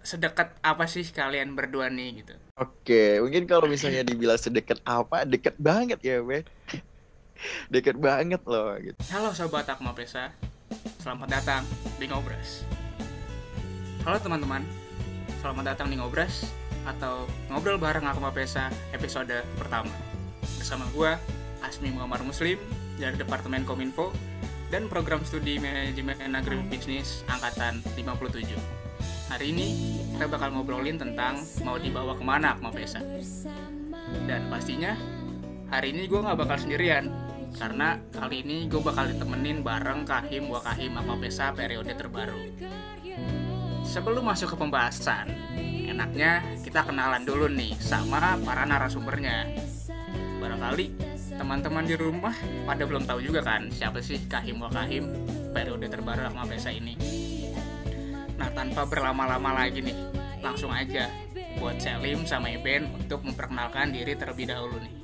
sedekat apa sih kalian berdua nih gitu? Oke, mungkin kalau misalnya dibilang sedekat apa, deket banget ya, Be. Deket banget loh gitu. Halo Sobat Akma Pesa, selamat datang di Ngobras. Halo teman-teman, selamat datang di Ngobras atau Ngobrol Bareng Akma Pesa episode pertama. Bersama gue, Asmi Muhammad Muslim dari Departemen Kominfo dan Program Studi Manajemen Agribisnis Angkatan 57. Hari ini kita bakal ngobrolin tentang mau dibawa kemana Akma Pesa. Dan pastinya hari ini gue gak bakal sendirian, karena kali ini gue bakal ditemenin bareng Kahim Wakahim Akma Pesa periode terbaru. Sebelum masuk ke pembahasan, enaknya kita kenalan dulu nih sama para narasumbernya. Barangkali teman-teman di rumah pada belum tahu juga kan siapa sih Kahim Wakahim periode terbaru Akma Pesa ini. Nah, tanpa berlama-lama lagi nih, langsung aja buat Selim sama Iben untuk memperkenalkan diri terlebih dahulu nih.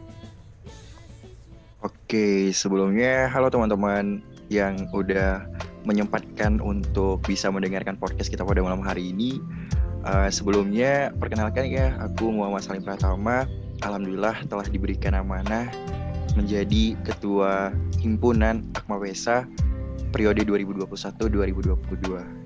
Oke, sebelumnya halo teman-teman yang udah menyempatkan untuk bisa mendengarkan podcast kita pada malam hari ini. Sebelumnya perkenalkan ya, aku Muhammad Salim Pratama. Alhamdulillah telah diberikan amanah menjadi Ketua Himpunan Akma Pesa periode 2021-2022.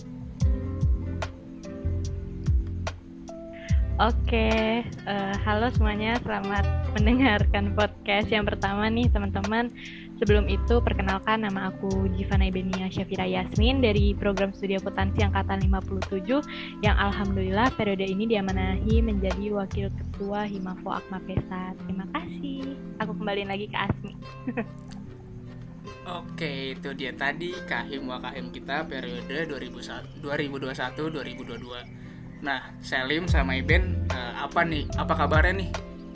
Oke, halo semuanya, selamat mendengarkan podcast yang pertama nih teman-teman. Sebelum itu perkenalkan, nama aku Jivana Ibenia Syafira Yasmin dari Program Studi Akuntansi Angkatan 57 yang alhamdulillah periode ini diamanahi menjadi Wakil Ketua Himafo Akma Pesa. Terima kasih. Aku kembaliin lagi ke Asmi. Oke, itu dia tadi Kahim Wakahim kita periode 2021-2022. Nah, Selim sama Iben, apa kabarnya nih?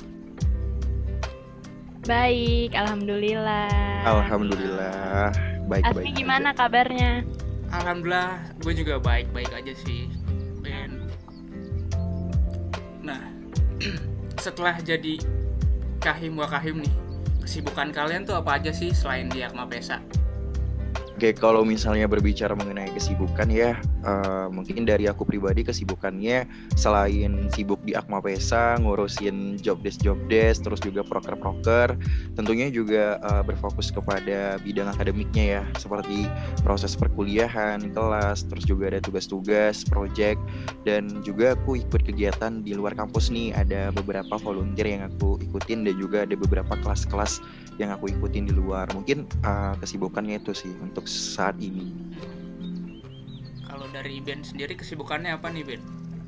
Baik, alhamdulillah. Alhamdulillah, baik-baik. Asmi gimana kabarnya? Alhamdulillah, gue juga baik-baik aja sih, Ben. Nah, setelah jadi Kahim Wakahim nih, kesibukan kalian tuh apa aja sih selain di Akma Pesa? Oke, kalau misalnya berbicara mengenai kesibukan ya, mungkin dari aku pribadi kesibukannya selain sibuk di Akma Pesa, ngurusin job desk, terus juga proker, tentunya juga berfokus kepada bidang akademiknya ya, seperti proses perkuliahan, kelas, terus juga ada tugas-tugas, project, dan juga aku ikut kegiatan di luar kampus nih, ada beberapa volunteer yang aku ikutin dan juga ada beberapa kelas-kelas yang aku ikutin di luar. Mungkin kesibukannya itu sih untuk saat ini. Kalau dari Ben sendiri kesibukannya apa nih, Ben?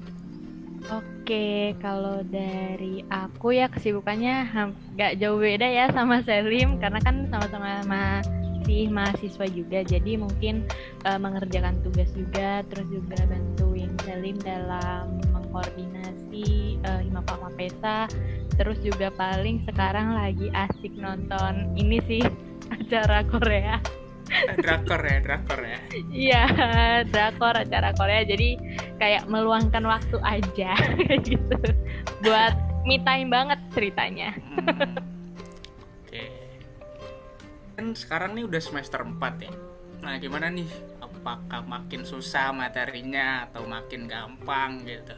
Oke, kalau dari aku ya kesibukannya gak jauh beda ya sama Selim, karena kan sama-sama masih mahasiswa juga, jadi mungkin mengerjakan tugas juga, terus juga bantuin Selim dalam mengkoordinasi Himafo Akma Pesa. Terus juga paling sekarang lagi asik nonton ini sih, acara Korea. Drakor ya. Iya, drakor, acara Korea. Jadi kayak meluangkan waktu aja gitu. Buat me time banget ceritanya. Oke. Kan sekarang nih udah semester 4 ya. Nah, gimana nih? Apakah makin susah materinya atau makin gampang gitu?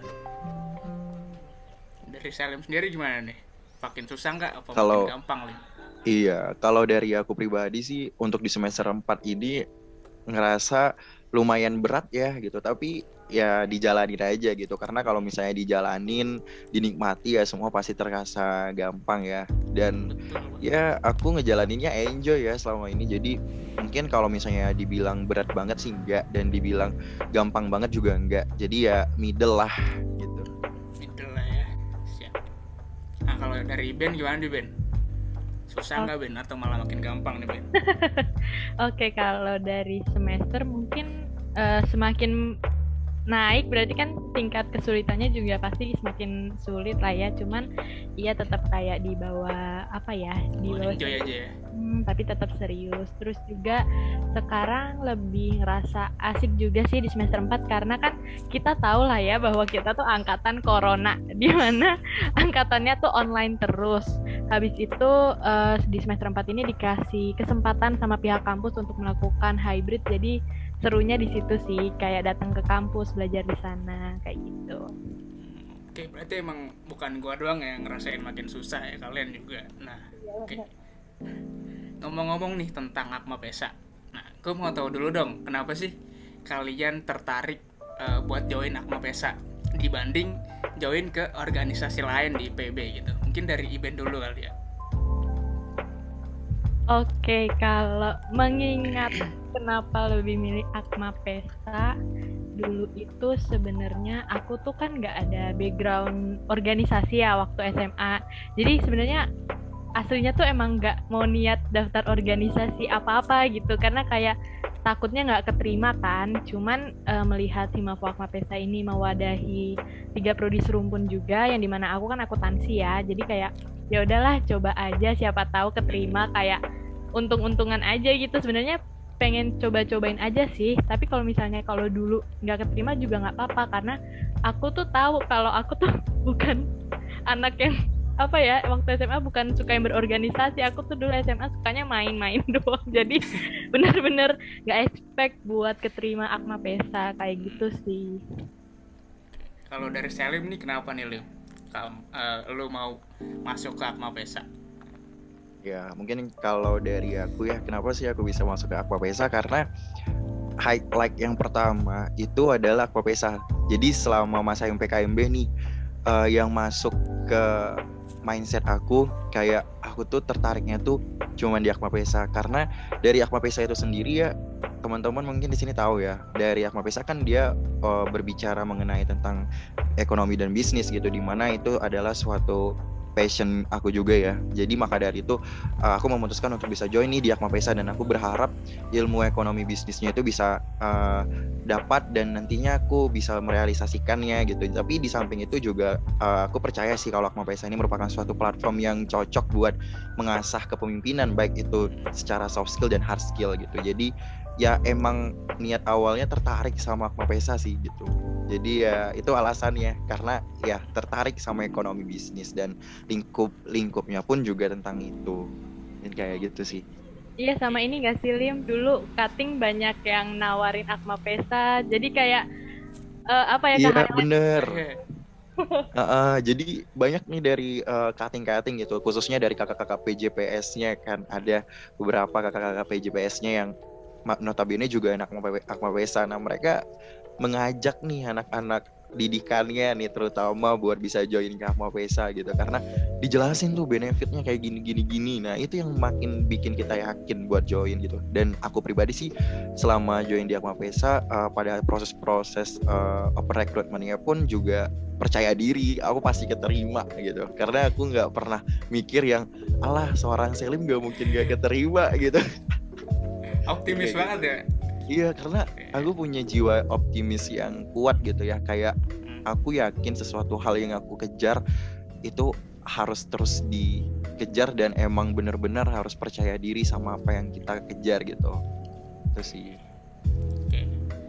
Dari Salim sendiri gimana nih? Makin susah nggak? Apa makin gampang nih? Iya, kalau dari aku pribadi sih untuk di semester 4 ini ngerasa lumayan berat ya gitu, tapi ya dijalanin aja gitu, karena kalau misalnya dijalanin, dinikmati ya semua pasti terasa gampang ya. Dan ya aku ngejalaninnya enjoy ya selama ini, jadi mungkin kalau misalnya dibilang berat banget sih enggak, dan dibilang gampang banget juga enggak, jadi ya middle lah gitu. Middle lah ya, siap. Nah, kalau dari Ben gimana nih, Ben? Susah nggak, Ben? Atau malah makin gampang nih, Ben? Oke, kalau dari semester mungkin semakin naik berarti kan tingkat kesulitannya juga pasti semakin sulit lah ya. Cuman iya tetap kayak di bawah apa ya, di bawah enjoy aja ya. Tapi tetap serius. Terus juga sekarang lebih ngerasa asik juga sih di semester 4, karena kan kita tahu lah ya bahwa kita tuh angkatan corona, di mana angkatannya tuh online terus. Habis itu di semester 4 ini dikasih kesempatan sama pihak kampus untuk melakukan hybrid, jadi serunya di situ sih, kayak datang ke kampus belajar di sana kayak gitu. Oke, berarti emang bukan gua doang yang ngerasain makin susah ya, kalian juga. Nah, oke. Ngomong-ngomong nih tentang Akma Pesa. Nah, gua mau tahu dulu dong, kenapa sih kalian tertarik buat join Akma Pesa dibanding join ke organisasi lain di IPB gitu? Mungkin dari Iben dulu kali ya. Oke, kalau mengingat kenapa lebih milih Akma Pesa, dulu itu sebenarnya aku tuh kan nggak ada background organisasi ya waktu SMA. Jadi sebenarnya aslinya tuh emang nggak mau niat daftar organisasi apa-apa gitu, karena kayak takutnya nggak keterima kan. Cuman melihat Himafo Akma Pesa ini mewadahi 3 prodi serumpun juga, yang dimana aku kan akuntansi ya. Jadi kayak ya udahlah coba aja, siapa tahu keterima, kayak untung-untungan aja gitu. Sebenarnya pengen coba-cobain aja sih, tapi kalau misalnya kalau dulu nggak keterima juga nggak apa-apa, karena aku tuh tahu kalau aku tuh bukan anak yang apa ya, waktu SMA bukan suka yang berorganisasi. Aku tuh dulu SMA sukanya main-main doang, jadi bener-bener nggak expect buat keterima Akma Pesa kayak gitu sih. Kalau dari Selim nih, kenapa nih lu mau masuk ke Akma Pesa? Ya, mungkin kalau dari aku ya, kenapa sih aku bisa masuk ke Akma Pesa? Karena highlight yang pertama itu adalah Akma Pesa. Jadi selama masa MPKMB nih, yang masuk ke mindset aku, kayak aku tuh tertariknya tuh cuman di Akma Pesa. Karena dari Akma Pesa itu sendiri ya, teman-teman mungkin di sini tahu ya, dari Akma Pesa kan dia berbicara mengenai tentang ekonomi dan bisnis gitu, dimana itu adalah suatu passion aku juga ya. Jadi maka dari itu aku memutuskan untuk bisa join nih di Akma Pesa, dan aku berharap ilmu ekonomi bisnisnya itu bisa dapat dan nantinya aku bisa merealisasikannya gitu. Tapi di samping itu juga aku percaya sih kalau Akma Pesa ini merupakan suatu platform yang cocok buat mengasah kepemimpinan, baik itu secara soft skill dan hard skill gitu. Jadi ya emang niat awalnya tertarik sama Akma Pesa sih gitu. Jadi ya itu alasannya, karena ya tertarik sama ekonomi bisnis dan lingkupnya pun juga tentang itu. Dan kayak gitu sih. Iya, sama ini gak sih Lim, dulu cutting banyak yang nawarin Akma Pesa, jadi kayak apa ya, Iya keharusan. bener. Jadi banyak nih dari cutting gitu, khususnya dari kakak-kakak PJPS-nya kan, ada beberapa kakak-kakak PJPS-nya yang notabene juga anak Akma Pesa. Nah mereka mengajak nih anak-anak didikannya nih terutama buat bisa join ke Akma Pesa gitu, karena dijelasin tuh benefitnya kayak gini. Nah itu yang makin bikin kita yakin buat join gitu. Dan aku pribadi sih selama join di Akma Pesa, pada proses open recruitment-nya pun juga percaya diri aku pasti keterima gitu, karena aku nggak pernah mikir yang alah seorang Selim nggak mungkin nggak keterima gitu. Optimis banget ya. Iya, karena aku punya jiwa optimis yang kuat gitu ya. Kayak aku yakin sesuatu hal yang aku kejar itu harus terus dikejar, dan emang benar-benar harus percaya diri sama apa yang kita kejar gitu. Itu sih. Oke.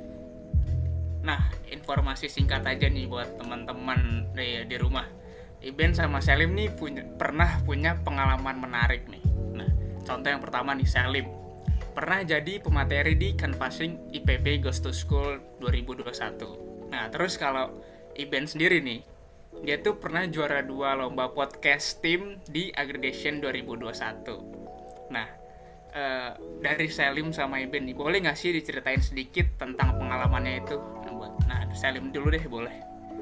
Nah, informasi singkat aja nih buat teman-teman di rumah. Iben sama Selim nih pernah punya pengalaman menarik nih. Nah, contoh yang pertama nih, Selim pernah jadi pemateri di Canvassing IPB Goes to School 2021. Nah, terus kalau Iben sendiri nih, dia tuh pernah juara 2 lomba podcast team di Aggregation 2021. Nah, dari Selim sama Iben nih, boleh nggak sih diceritain sedikit tentang pengalamannya itu? Nah, Selim dulu deh, boleh.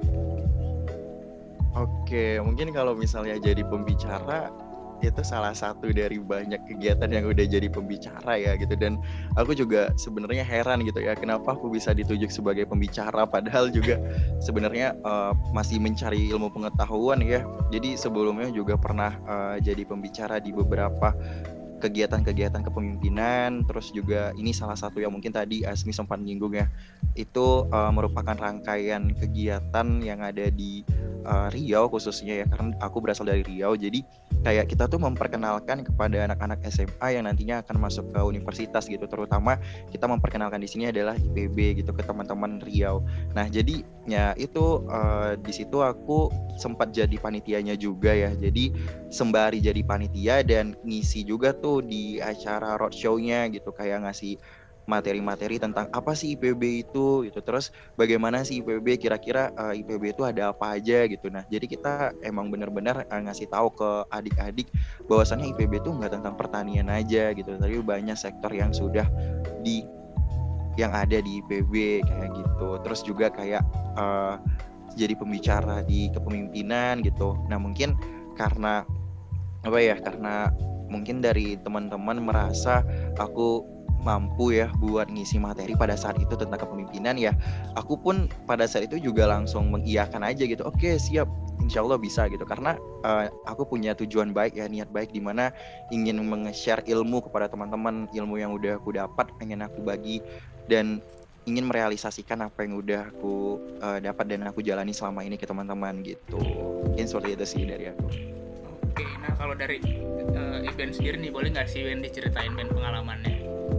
Oke, mungkin kalau misalnya jadi pembicara, itu salah satu dari banyak kegiatan yang udah jadi pembicara ya gitu. Dan aku juga sebenarnya heran gitu ya, kenapa aku bisa ditunjuk sebagai pembicara padahal juga sebenarnya masih mencari ilmu pengetahuan ya. Jadi sebelumnya juga pernah jadi pembicara di beberapa kegiatan-kegiatan kepemimpinan. Terus juga ini salah satu yang mungkin tadi Asmi sempat menyinggung ya, itu merupakan rangkaian kegiatan yang ada di Riau khususnya ya, karena aku berasal dari Riau. Jadi kayak kita tuh memperkenalkan kepada anak-anak SMA yang nantinya akan masuk ke universitas gitu, terutama kita memperkenalkan di sini adalah IPB gitu ke teman-teman Riau. Nah jadi ya itu di situ aku sempat jadi panitianya juga ya. Jadi sembari jadi panitia dan ngisi juga tuh di acara roadshow-nya gitu, kayak ngasih materi-materi tentang apa sih IPB itu gitu. Terus bagaimana sih IPB, kira-kira IPB itu ada apa aja gitu. Nah, jadi kita emang benar-benar ngasih tahu ke adik-adik bahwasannya IPB itu nggak tentang pertanian aja gitu, tapi banyak sektor yang sudah yang ada di IPB kayak gitu. Terus juga kayak jadi pembicara di kepemimpinan gitu. Nah, mungkin karena mungkin dari teman-teman merasa aku mampu ya buat ngisi materi pada saat itu tentang kepemimpinan, ya aku pun pada saat itu juga langsung mengiyakan aja gitu. Oke, siap, insya Allah bisa gitu, karena aku punya tujuan baik ya, niat baik di mana ingin meng-share ilmu kepada teman-teman, ilmu yang udah aku dapat pengen aku bagi dan ingin merealisasikan apa yang udah aku dapat dan aku jalani selama ini ke teman-teman gitu. Mungkin seperti itu sih dari aku. Oke, nah kalau dari Iben sendiri nih, boleh nggak sih Iben diceritain Ben pengalamannya?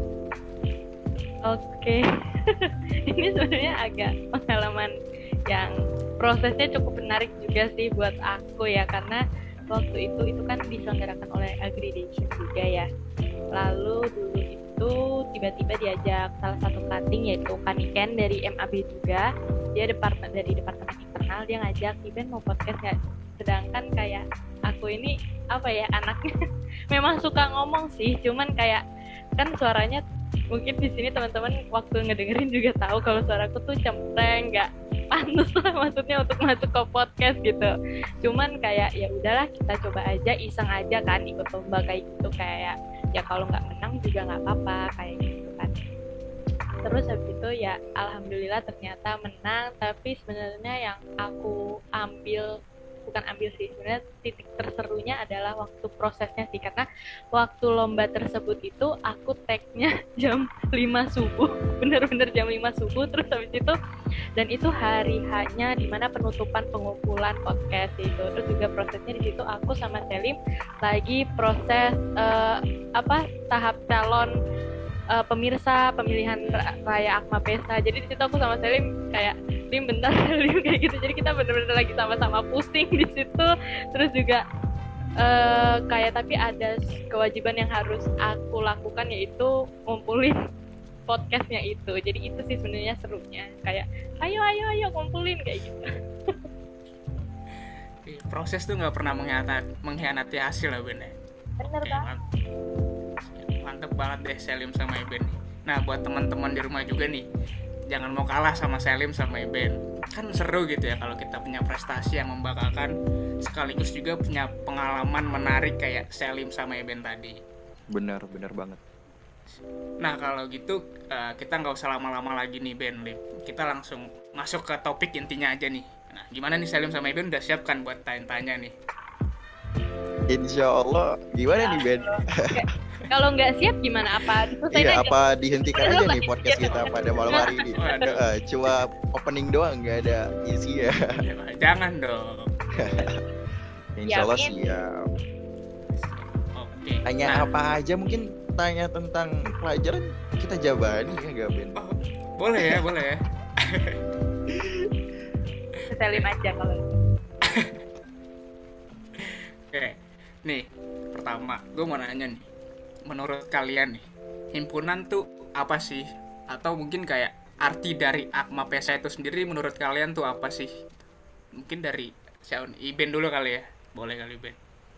Oke. Ini sebenarnya agak pengalaman yang prosesnya cukup menarik juga sih buat aku ya, karena waktu itu kan diselenggarakan oleh Agridation juga ya. Lalu dulu itu tiba-tiba diajak salah satu cutting yaitu Kaniken dari MAB juga. Dia dari departemen internal, dia ngajak, Iben mau podcast nggak? Sedangkan kayak aku ini anaknya memang suka ngomong sih, cuman kayak kan suaranya mungkin di sini teman-teman waktu ngedengerin juga tahu kalau suaraku tuh cempreng, nggak pantas lah maksudnya untuk masuk ke podcast gitu. Cuman kayak ya udahlah, kita coba aja, iseng aja kan, ikut lomba kayak gitu, kayak ya kalau nggak menang juga nggak apa-apa kayak gitu kan. Terus habis itu ya alhamdulillah ternyata menang, tapi sebenarnya yang aku bukan ambil sih, sebenarnya titik terserunya adalah waktu prosesnya sih, karena waktu lomba tersebut itu aku tag-nya jam 5 subuh, bener-bener jam 5 subuh, terus habis itu, dan itu hari hanya dimana penutupan pengumpulan podcast itu. Terus juga prosesnya di situ aku sama Selim lagi proses tahap calon pemirsa pemilihan raya Akma Pesa. Jadi di situ aku sama Selim kayak Lim bentar Lim kayak gitu. Jadi kita benar-benar lagi sama-sama pusing di situ. Terus juga kayak tapi ada kewajiban yang harus aku lakukan, yaitu ngumpulin podcastnya itu. Jadi itu sih sebenarnya serunya. Kayak ayo ngumpulin kayak gitu. Proses tuh nggak pernah mengkhianati hasil lah Ben ya. Bener banget. Mantep banget deh Selim sama Iben. Nah, buat teman-teman di rumah juga nih, jangan mau kalah sama Selim sama Iben. Kan seru gitu ya kalau kita punya prestasi yang membanggakan, sekaligus juga punya pengalaman menarik kayak Selim sama Iben tadi. Benar banget. Nah, kalau gitu kita nggak usah lama-lama lagi nih Ben. Kita langsung masuk ke topik intinya aja nih. Nah, gimana nih Selim sama Iben, udah siap kan buat tanya-tanya nih? Insya Allah. Gimana nih Ben? Kalau nggak siap gimana? Apa dihentikan aja nih podcast kita pada malam hari ini? Cuma opening doang, nggak ada isi ya. Jangan dong. Insya Allah siap. Oke. Tanya apa aja, mungkin tanya tentang pelajaran kita jawabin ya nggak Ben? Oh, boleh ya. Selim aja kalau. Oke, nih pertama gue mau nanya nih, menurut kalian nih, himpunan tuh apa sih? Atau mungkin kayak arti dari Akma Pesa itu sendiri menurut kalian tuh apa sih? Mungkin dari Iben dulu kali ya, boleh kali Ben.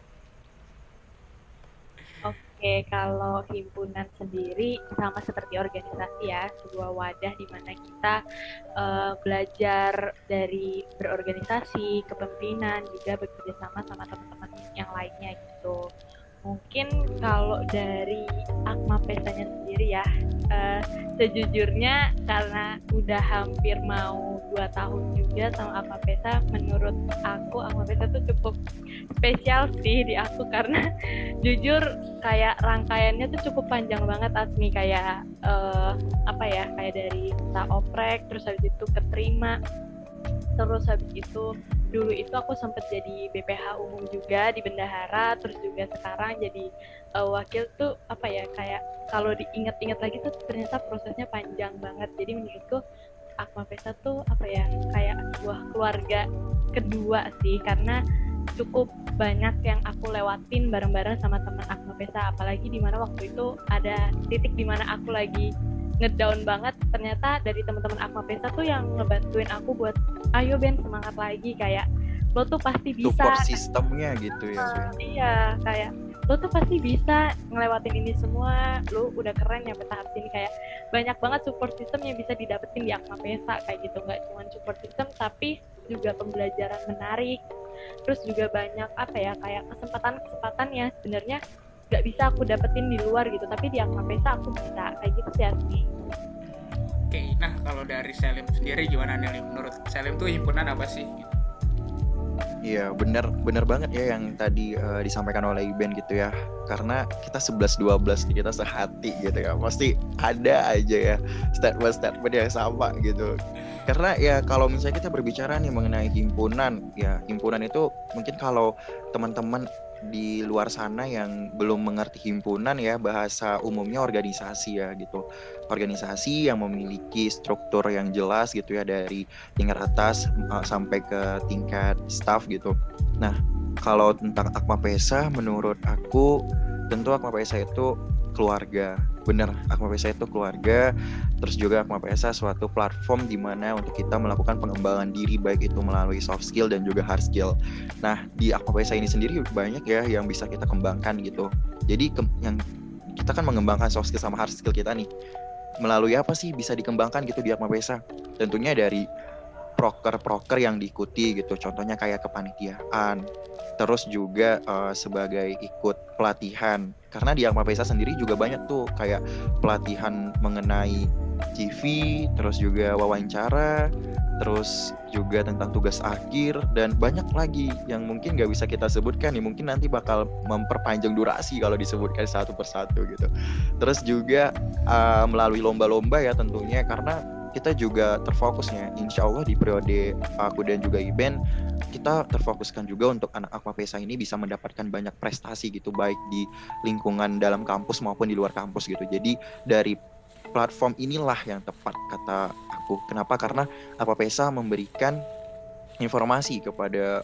Oke, kalau himpunan sendiri sama seperti organisasi ya, sebuah wadah di mana kita belajar dari berorganisasi, kepemimpinan, juga bekerja sama teman-teman yang lainnya gitu. Mungkin kalau dari Akma Pesanya sendiri ya, sejujurnya karena udah hampir mau 2 tahun juga sama Akma Pesa, menurut aku Akma Pesa tuh cukup spesial sih di aku, karena jujur kayak rangkaiannya tuh cukup panjang banget Asmi, kayak kayak dari kita oprek, terus habis itu keterima, terus habis itu dulu itu aku sempat jadi BPH umum juga di Bendahara, terus juga sekarang jadi wakil tuh kayak kalau diingat-ingat lagi tuh ternyata prosesnya panjang banget. Jadi menurutku Akma Pesa tuh kayak sebuah keluarga kedua sih, karena cukup banyak yang aku lewatin bareng-bareng sama teman Akma Pesa, apalagi di mana waktu itu ada titik di mana aku lagi ngedown banget, ternyata dari teman-teman Akma Pesa tuh yang ngebantuin aku buat ayo Ben semangat lagi, kayak lo tuh pasti bisa. Support sistemnya gitu ya Ben. Iya, kayak lo tuh pasti bisa ngelewatin ini semua, lo udah keren nyampe tahap sini. Kayak banyak banget support system yang bisa didapetin di Akma Pesa kayak gitu, nggak cuma support system tapi juga pembelajaran menarik, terus juga banyak apa ya, kayak kesempatan yang sebenarnya nggak bisa aku dapetin di luar gitu, tapi di Akma Pesa aku bisa, kayak gitu sih Asmi. Oke, nah kalau dari Selim sendiri gimana nih Lim? Menurut Selim tuh himpunan apa sih? Iya, benar banget ya yang tadi disampaikan oleh Iben gitu ya. Karena kita 11-12 kita sehati gitu ya. Pasti ada aja ya statement yang sama gitu. Karena ya kalau misalnya kita berbicara nih mengenai himpunan, ya himpunan itu mungkin kalau teman-teman di luar sana yang belum mengerti himpunan ya, bahasa umumnya organisasi ya gitu. Organisasi yang memiliki struktur yang jelas gitu ya, dari tingkat atas sampai ke tingkat staff gitu. Nah, kalau tentang Akma Pesa, menurut aku tentu Akma Pesa itu keluarga. Bener, Akma Pesa itu keluarga. Terus juga Akma Pesa suatu platform di mana untuk kita melakukan pengembangan diri, baik itu melalui soft skill dan juga hard skill. Nah, di Akma Pesa ini sendiri banyak ya yang bisa kita kembangkan gitu. Jadi yang kita kan mengembangkan soft skill sama hard skill kita nih. Melalui apa sih bisa dikembangkan gitu di Akma Pesa? Tentunya dari proker yang diikuti gitu. Contohnya kayak kepanitiaan. Terus juga sebagai ikut pelatihan. Karena di Akma Pesa sendiri juga banyak tuh kayak pelatihan mengenai CV, terus juga wawancara, terus juga tentang tugas akhir, dan banyak lagi yang mungkin gak bisa kita sebutkan nih, mungkin nanti bakal memperpanjang durasi kalau disebutkan satu persatu gitu. Terus juga melalui lomba-lomba ya tentunya, karena kita juga terfokusnya insya Allah di periode aku dan juga Iben, kita terfokuskan juga untuk anak Akma Pesa ini bisa mendapatkan banyak prestasi gitu, baik di lingkungan dalam kampus maupun di luar kampus gitu. Jadi dari platform inilah yang tepat kata aku. Kenapa? Karena Akma Pesa memberikan informasi kepada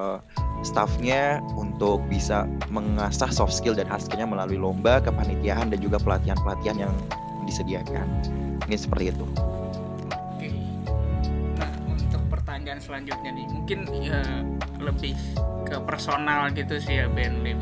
staffnya untuk bisa mengasah soft skill dan hard skillnya melalui lomba, kepanitiaan, dan juga pelatihan-pelatihan yang disediakan. Ini seperti itu. Oke. Nah, untuk pertanyaan selanjutnya nih, mungkin ya lebih ke personal gitu sih ya Ben Lim.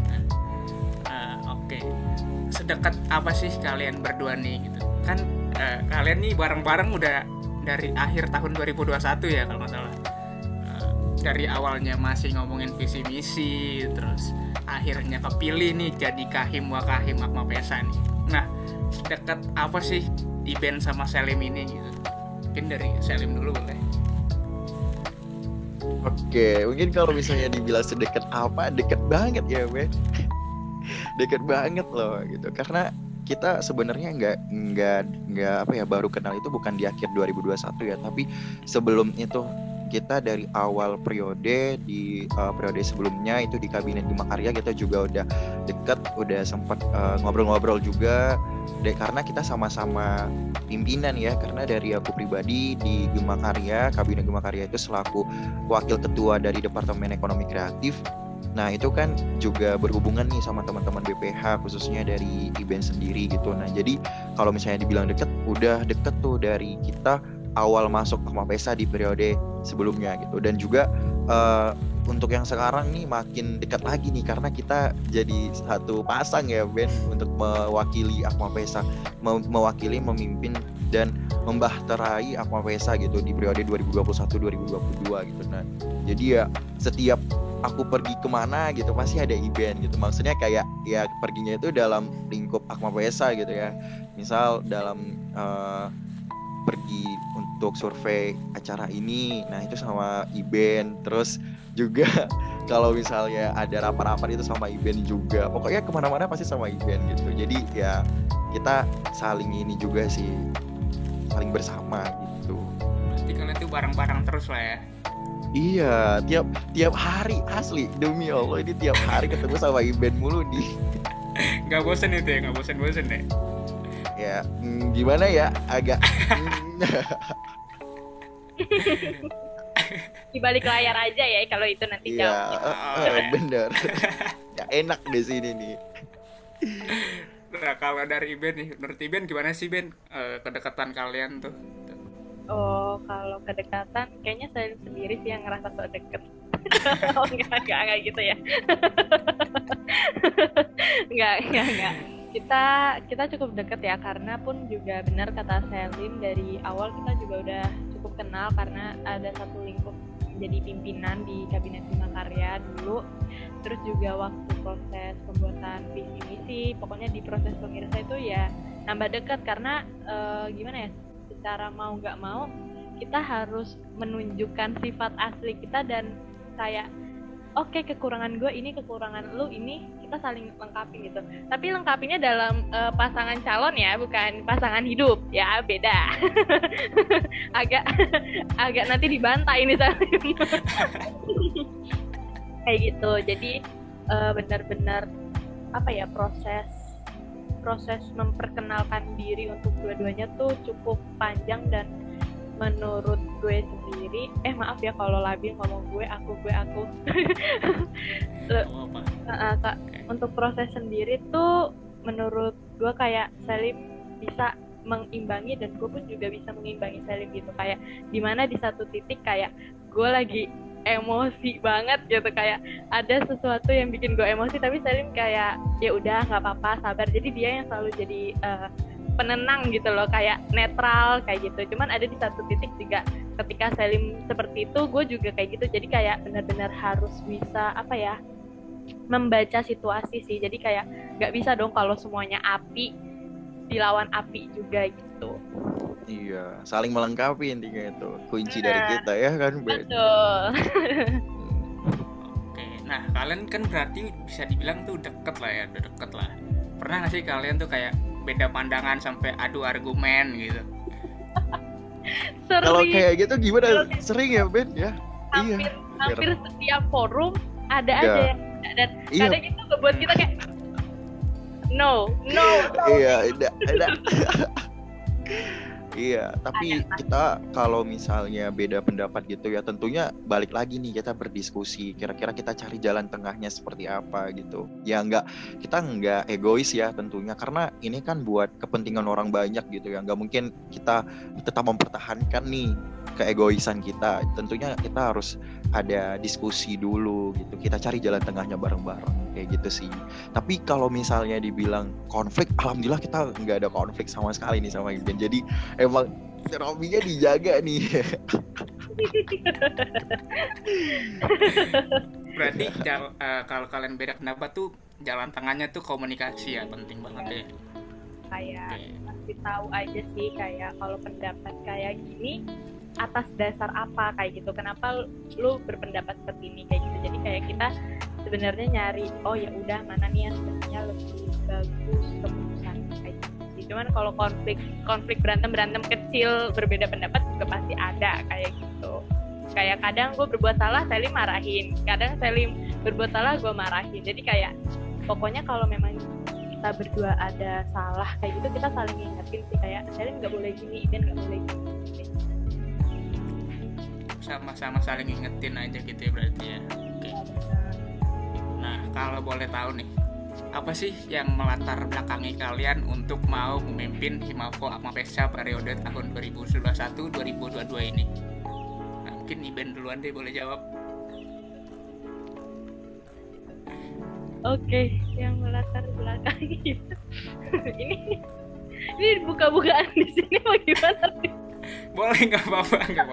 Oke. Sedekat apa sih kalian berdua nih gitu? Kan kalian nih bareng-bareng udah dari akhir tahun 2021 ya kalau nggak salah. Dari awalnya masih ngomongin visi misi, terus akhirnya kepilih nih jadi Kahim Wakahim Akma Pesa nih. Nah, sedekat apa sih Iben sama Selim ini gitu? Mungkin dari Selim dulu boleh. Oke, mungkin kalau misalnya dibilang sedekat apa, dekat banget ya, Ben. Dekat banget loh gitu. Karena kita sebenarnya nggak apa ya, baru kenal itu bukan di akhir 2021 ya, tapi sebelum itu kita dari awal periode di periode sebelumnya itu di Kabinet Gema Karya kita juga udah deket, udah sempat ngobrol-ngobrol juga karena kita sama-sama pimpinan ya. Karena dari aku pribadi di Gema Karya, Kabinet Gema Karya itu selaku wakil ketua dari Departemen Ekonomi Kreatif. Nah itu kan juga berhubungan nih sama teman-teman BPH, khususnya dari Iben sendiri gitu. Nah jadi kalau misalnya dibilang deket, udah deket tuh dari kita awal masuk Akma Pesa di periode sebelumnya gitu. Dan juga untuk yang sekarang nih makin dekat lagi nih, karena kita jadi satu pasang ya Ben, untuk mewakili Akma Pesa, mewakili, memimpin dan membahterai Akma Pesa gitu di periode 2021-2022 gitu. Nah jadi ya setiap aku pergi kemana gitu pasti ada Iben gitu. Maksudnya kayak ya perginya itu dalam lingkup Akma Pesa gitu ya. Misal dalam pergi untuk survei acara ini, nah itu sama Iben. Terus juga kalau misalnya ada rapat-rapat itu sama Iben juga. Pokoknya kemana-mana pasti sama Iben gitu. Jadi ya kita saling ini juga sih, saling bersama gitu. Berarti kalian tuh bareng-bareng terus lah ya. Iya, tiap hari asli, demi Allah ini tiap hari ketemu sama Iben mulu nih. Gak bosen itu ya, gak bosen-bosen deh. Ya, gimana ya, agak Di balik layar aja ya kalau itu nanti jawabnya. bener. Ya enak di sini nih. Nah, kalau dari Ben nih, menurut Ben gimana sih Ben kedekatan kalian tuh? Oh, kalau kedekatan kayaknya saya sendiri sih yang ngerasa so deket. Oh, enggak gitu ya. Enggak. Kita cukup deket ya, karena pun juga benar kata Selim, dari awal kita juga udah cukup kenal karena ada satu lingkup jadi pimpinan di Kabinet Bima Karya dulu. Terus juga waktu proses pembuatan visi misi, pokoknya di proses pemirsa itu ya nambah dekat karena gimana ya? Secara mau nggak mau kita harus menunjukkan sifat asli kita dan kayak oke, kekurangan gue ini, kekurangan lu ini, kita saling lengkapin gitu. Tapi lengkapinnya dalam pasangan calon ya, bukan pasangan hidup ya, beda. agak nanti dibantai ini Salim. Kayak gitu. Jadi benar-benar apa ya, proses memperkenalkan diri untuk dua-duanya tuh cukup panjang, dan menurut gue sendiri, maaf ya kalau labil ngomong aku untuk proses sendiri tuh menurut gue kayak Salim bisa mengimbangi dan gue pun juga bisa mengimbangi Salim gitu. Kayak dimana di satu titik kayak gue lagi emosi banget gitu, kayak ada sesuatu yang bikin gue emosi tapi Salim kayak ya udah nggak apa-apa, sabar. Jadi dia yang selalu jadi penenang gitu loh, kayak netral kayak gitu. Cuman ada di satu titik juga ketika Salim seperti itu, gue juga kayak gitu. Jadi kayak benar-benar harus bisa apa ya, membaca situasi sih. Jadi kayak nggak bisa dong kalau semuanya api dilawan api juga gitu. Iya, saling melengkapi intinya itu kunci dari kita ya kan. Betul. Oke, nah kalian kan berarti bisa dibilang tuh deket lah ya, udah deket lah. Pernah nggak sih kalian tuh kayak beda pandangan sampai adu argumen gitu? Kalau kayak gitu gimana? Sering ya Ben ya? Hampir setiap forum ada aja yang dan kadang itu ngebuat kita kayak no. Iya, ada. Iya, tapi kita kalau misalnya beda pendapat gitu ya, tentunya balik lagi nih, kita berdiskusi, kira-kira kita cari jalan tengahnya seperti apa gitu. Ya kita nggak egois ya tentunya, karena ini kan buat kepentingan orang banyak gitu ya. Nggak mungkin kita tetap mempertahankan nih keegoisan kita. Tentunya kita harus ada diskusi dulu gitu, kita cari jalan tengahnya bareng-bareng kayak gitu sih. Tapi kalau misalnya dibilang konflik, alhamdulillah kita nggak ada konflik sama sekali nih sama Iben. Jadi emang terapinya dijaga nih. Berarti kalau kalian beda pendapat tuh jalan tengahnya tuh komunikasi ya, penting banget ya. Kayak kasih tahu aja sih, kayak kalau pendapat kayak gini atas dasar apa kayak gitu, kenapa lu berpendapat seperti ini kayak gitu. Jadi kayak kita sebenarnya nyari oh ya udah mana nih yang sebenarnya lebih bagus keputusan kayak gitu. Cuman kalau konflik berantem kecil berbeda pendapat juga pasti ada kayak gitu. Kayak kadang gue berbuat salah Salim marahin, kadang Salim berbuat salah gue marahin. Jadi kayak pokoknya kalau memang kita berdua ada salah kayak gitu, kita saling ngingetin sih, kayak Salim nggak boleh gini, Iben nggak boleh gini. Sama-sama saling ngingetin aja gitu ya berarti ya. Oke. Nah, kalau boleh tahu nih, apa sih yang melatar belakangi kalian untuk mau memimpin Himafo Akmapesa periode tahun 2021-2022 ini? Nah, mungkin Iben duluan deh, boleh jawab. Oke, yang melatar belakangi ini buka-bukaan di sini bagaimana sih? Boleh, nggak apa-apa.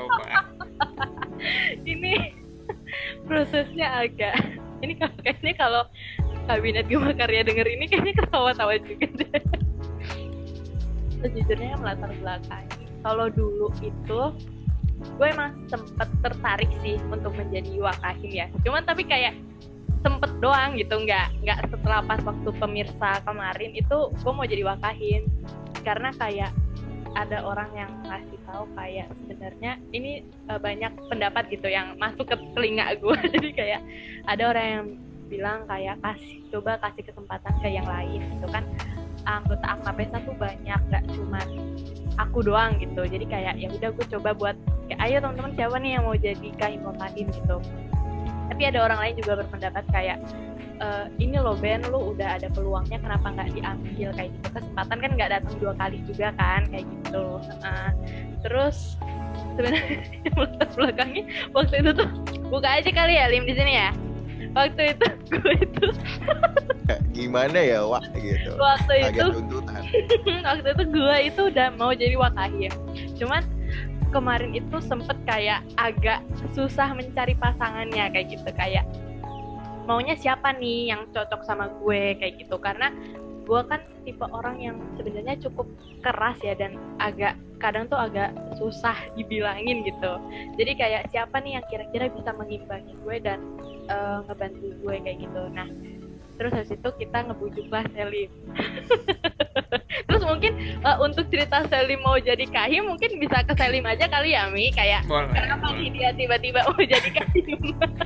Ini prosesnya ini kayaknya kalau Kabinet Bima Karya denger ini kayaknya ketawa-tawa juga deh. Sejujurnya yang melatar belakangi, kalau dulu itu gue emang sempet tertarik sih untuk menjadi wakahim ya. Cuman tapi kayak sempet doang gitu, nggak setelah pas waktu pemirsa kemarin itu gue mau jadi wakahim, karena kayak ada orang yang ngasih tahu kayak sebenarnya ini banyak pendapat gitu yang masuk ke telinga gue. Jadi kayak ada orang yang bilang kayak coba kasih kesempatan ke yang lain gitu kan, anggota Akmapesa tuh banyak, nggak cuman aku doang gitu. Jadi kayak ya udah gue coba buat kayak ayo teman-teman siapa nih yang mau jadi kahim wakahim gitu. Tapi ada orang lain juga berpendapat kayak ini loh Ben, lu udah ada peluangnya, kenapa nggak diambil kayak gitu. Kesempatan kan nggak datang 2 kali juga kan kayak gitu. Terus sebenarnya latar belakangnya waktu itu tuh, buka aja kali ya Lim di sini ya. Waktu itu gue itu Gimana ya Wak gitu. waktu itu Agak tuntutan. waktu itu gue itu udah mau jadi wakahim. Cuman kemarin itu sempet kayak agak susah mencari pasangannya kayak gitu, kayak maunya siapa nih yang cocok sama gue kayak gitu, karena gue kan tipe orang yang sebenarnya cukup keras ya, dan agak kadang tuh agak susah dibilangin gitu. Jadi kayak siapa nih yang kira-kira bisa mengimbangi gue dan ngebantu gue kayak gitu. Nah terus habis itu kita ngebujuklah Selim. Terus mungkin untuk cerita Selim mau jadi kahim mungkin bisa ke Selim aja kali ya Mi, kayak Boleh, kenapa boleh. nih dia tiba-tiba mau jadi kahim.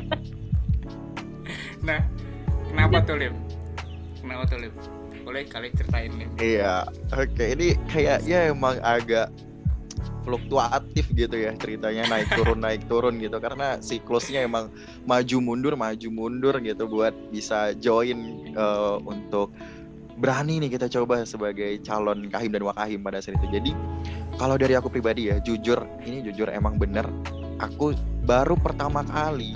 Nah, kenapa tuh Lim? Boleh kali ceritain Lim. Iya, oke. Ini kayaknya emang agak fluktuatif gitu ya ceritanya, naik turun gitu, karena siklusnya emang maju mundur gitu buat bisa join untuk berani nih kita coba sebagai calon kahim dan wakahim pada saat itu. Jadi kalau dari aku pribadi ya, jujur emang bener, aku baru pertama kali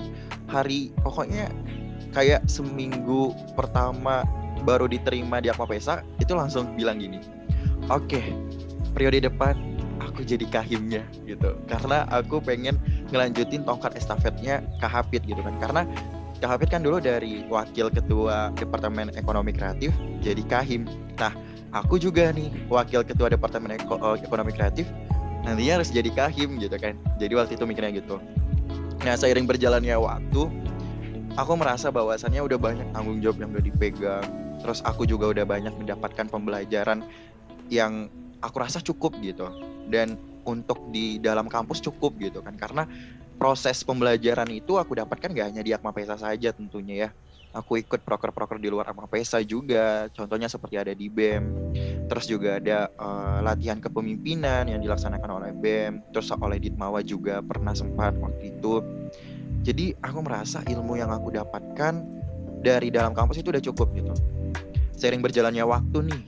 pokoknya kayak seminggu pertama baru diterima di Akma Pesa itu langsung bilang gini, oke, periode depan aku jadi kahimnya gitu, karena aku pengen ngelanjutin tongkat estafetnya Kak Hafid gitu kan, karena Kak Hafid kan dulu dari wakil ketua Departemen Ekonomi Kreatif jadi kahim. Nah aku juga nih wakil ketua Departemen Ekonomi Kreatif nantinya harus jadi kahim gitu kan, jadi waktu itu mikirnya gitu. Nah seiring berjalannya waktu aku merasa bahwasannya udah banyak tanggung jawab yang udah dipegang, terus aku juga udah banyak mendapatkan pembelajaran yang aku rasa cukup gitu, dan untuk di dalam kampus cukup gitu kan, karena proses pembelajaran itu aku dapatkan gak hanya di Akma Pesa saja tentunya ya, aku ikut proker-proker di luar Akma Pesa juga, contohnya seperti ada di BEM, terus juga ada latihan kepemimpinan yang dilaksanakan oleh BEM, terus oleh Ditmawa juga pernah sempat waktu itu. Jadi aku merasa ilmu yang aku dapatkan dari dalam kampus itu udah cukup gitu. Seiring berjalannya waktu nih,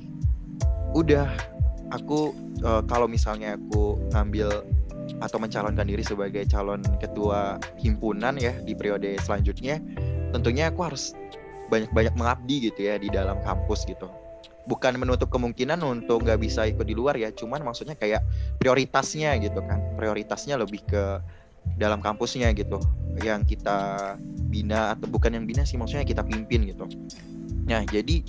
udah aku kalau misalnya aku ngambil atau mencalonkan diri sebagai calon ketua himpunan ya di periode selanjutnya, tentunya aku harus banyak-banyak mengabdi gitu ya di dalam kampus gitu. Bukan menutup kemungkinan untuk nggak bisa ikut di luar ya, cuman maksudnya kayak prioritasnya gitu kan, prioritasnya lebih ke dalam kampusnya gitu, yang kita bina, atau bukan yang bina sih, maksudnya kita pimpin gitu. Nah jadi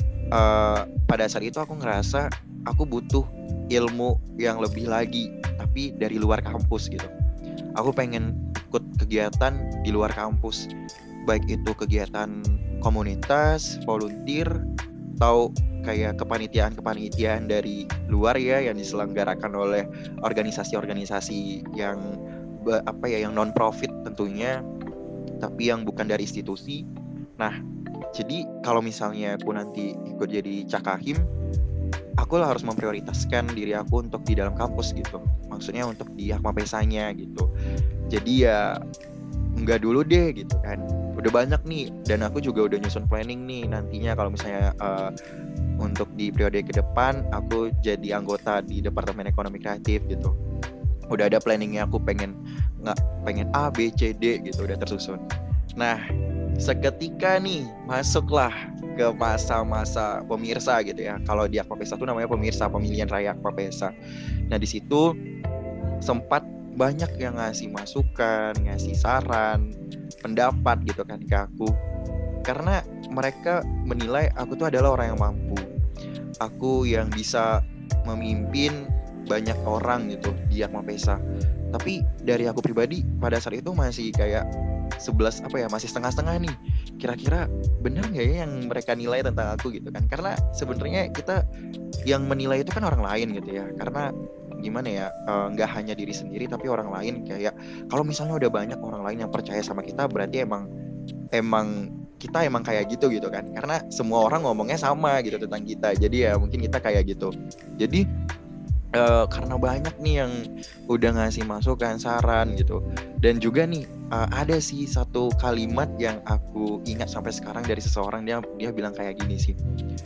pada saat itu aku ngerasa aku butuh ilmu yang lebih lagi, tapi dari luar kampus gitu. Aku pengen ikut kegiatan di luar kampus, baik itu kegiatan komunitas, volunteer, atau kayak kepanitiaan dari luar ya, yang diselenggarakan oleh organisasi-organisasi yang yang non profit tentunya, tapi yang bukan dari institusi. Nah jadi kalau misalnya aku nanti ikut jadi cakahim, aku lah harus memprioritaskan diri aku untuk di dalam kampus gitu, maksudnya untuk di Akma Pesanya gitu. Jadi ya enggak dulu deh gitu kan, udah banyak nih, dan aku juga udah nyusun planning nih nantinya kalau misalnya untuk di periode ke depan aku jadi anggota di Departemen Ekonomi Kreatif gitu. Udah ada planningnya, aku pengen A, B, C, D gitu, udah tersusun. Nah seketika nih masuklah ke masa-masa pemirsa gitu ya. Kalau di Akma Pesa itu namanya pemirsa, pemilihan raya Akma Pesa. Nah di situ sempat banyak yang ngasih masukan, ngasih saran, pendapat gitu kan ke aku, karena mereka menilai aku tuh adalah orang yang mampu, aku yang bisa memimpin banyak orang gitu di Akma Pesa. Tapi dari aku pribadi pada saat itu masih kayak masih setengah-setengah nih. Kira-kira benar nggak ya yang mereka nilai tentang aku gitu kan? Karena sebenarnya kita yang menilai itu kan orang lain gitu ya. Karena gimana ya, nggak hanya diri sendiri tapi orang lain. Kayak kalau misalnya udah banyak orang lain yang percaya sama kita, berarti emang kita emang kayak gitu kan. Karena semua orang ngomongnya sama gitu tentang kita. Jadi ya mungkin kita kayak gitu. Jadi karena banyak nih yang udah ngasih masukan, saran gitu. Dan juga nih ada sih satu kalimat yang aku ingat sampai sekarang dari seseorang, dia bilang kayak gini sih.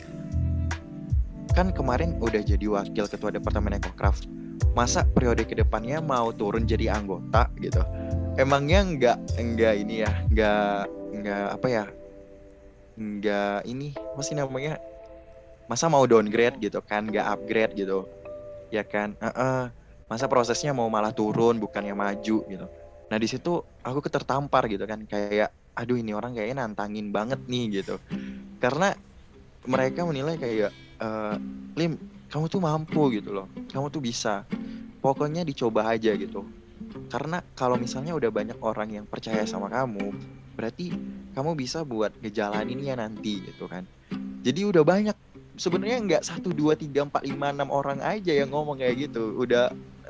Kan kemarin udah jadi wakil ketua departemen Ecocraft, masa periode kedepannya mau turun jadi anggota gitu? Emangnya enggak ini ya, enggak apa ya, enggak ini masih namanya, masa mau downgrade gitu kan, enggak upgrade gitu ya kan? Masa prosesnya mau malah turun bukannya maju gitu. Nah di situ aku ketertampar gitu kan, kayak aduh ini orang kayaknya nantangin banget nih gitu, karena mereka menilai kayak Lim, kamu tuh mampu gitu loh, kamu tuh bisa, pokoknya dicoba aja gitu. Karena kalau misalnya udah banyak orang yang percaya sama kamu, berarti kamu bisa buat ngejalaninnya nanti gitu kan. Jadi udah banyak, sebenarnya nggak 1, 2, 3, 4, 5, 6 orang aja yang ngomong kayak gitu. Udah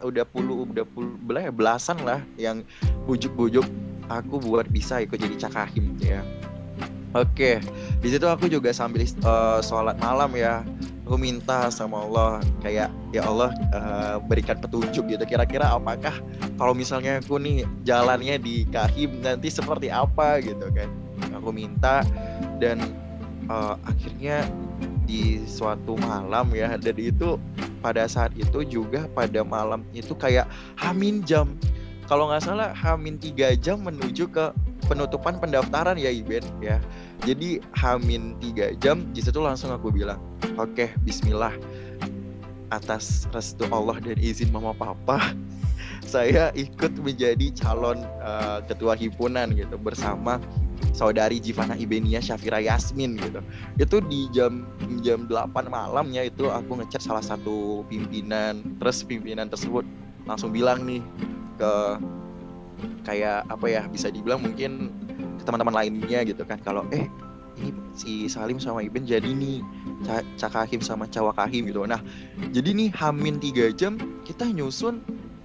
belasan lah yang bujuk-bujuk aku buat bisa ikut jadi cakahim ya. Oke, di situ aku juga sambil sholat malam ya. Aku minta sama Allah kayak, ya Allah berikan petunjuk gitu. Kira-kira apakah kalau misalnya aku nih jalannya di kahim nanti seperti apa gitu kan. Aku minta dan akhirnya di suatu malam ya, dan itu pada saat itu juga pada malam itu kayak hamin jam, kalau nggak salah hamin 3 jam menuju ke penutupan pendaftaran ya Iben ya. Jadi hamin 3 jam di situ langsung aku bilang, oke, bismillah, atas restu Allah dan izin mama papa saya ikut menjadi calon ketua himpunan gitu bersama saudari Jivana Ibenia Syafira Yasmin gitu. Itu di jam 8 malamnya itu aku ngechat salah satu pimpinan, terus pimpinan tersebut langsung bilang nih ke kayak apa ya, bisa dibilang mungkin ke teman-teman lainnya gitu kan, kalau ini si Salim sama Iben jadi nih cakahim sama cawakahim gitu. Nah jadi nih hamin 3 jam kita nyusun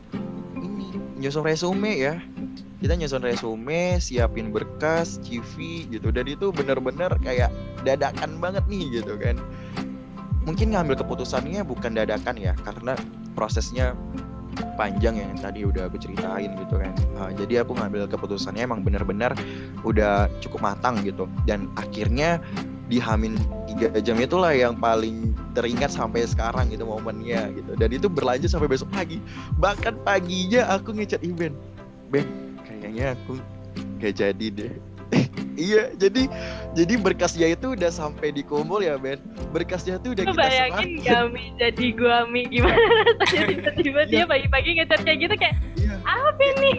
resume ya. Kita nyusun resume, siapin berkas, CV gitu. Dan itu bener-bener kayak dadakan banget nih gitu kan. Mungkin ngambil keputusannya bukan dadakan ya, karena prosesnya panjang yang tadi udah aku ceritain gitu kan. Jadi aku ngambil keputusannya emang bener-bener udah cukup matang gitu. Dan akhirnya di hamin 3 jam itulah yang paling teringat sampai sekarang gitu momennya gitu. Dan itu berlanjut sampai besok pagi. Bahkan paginya aku ngechat Iben, Ben, kayaknya aku gak jadi deh. Iya, jadi berkasnya itu udah sampai dikumpul ya Ben. Berkasnya tuh udah kita bayangin serahin. kami jadi gua Mi, gimana rasanya tiba-tiba dia pagi-pagi ngecat kayak gitu kayak apa nih?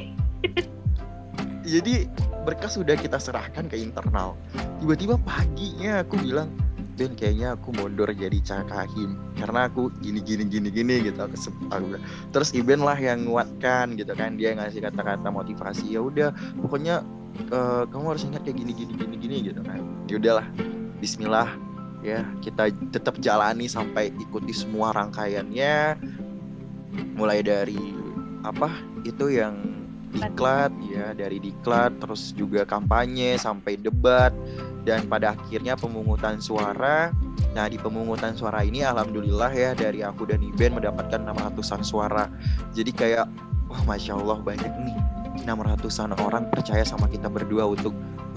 Jadi berkas sudah kita serahkan ke internal. Tiba-tiba paginya aku bilang, Ben, kayaknya aku mundur jadi cakahim karena aku gini gitu. Terus Iben lah yang nguatkan gitu kan, dia ngasih kata-kata motivasi. Ya udah, pokoknya kamu harus ingat kayak gini gitu kan. Ya udahlah, bismillah ya, kita tetap jalani sampai ikuti semua rangkaiannya, mulai dari apa itu yang diklat ya, dari diklat terus juga kampanye sampai debat dan pada akhirnya pemungutan suara. Nah di pemungutan suara ini alhamdulillah ya, dari aku dan Iben mendapatkan 600-an suara. Jadi kayak wah masya Allah banyak nih, 600-an orang percaya sama kita berdua untuk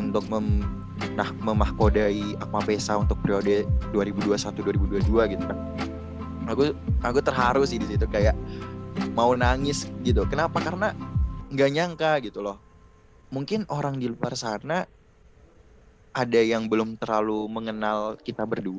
memahkodai Akmapesa untuk periode 2021-2022 gitu kan. Aku terharu sih di situ, kayak mau nangis gitu. Kenapa? Karena nggak nyangka gitu loh. Mungkin orang di luar sana ada yang belum terlalu mengenal kita berdua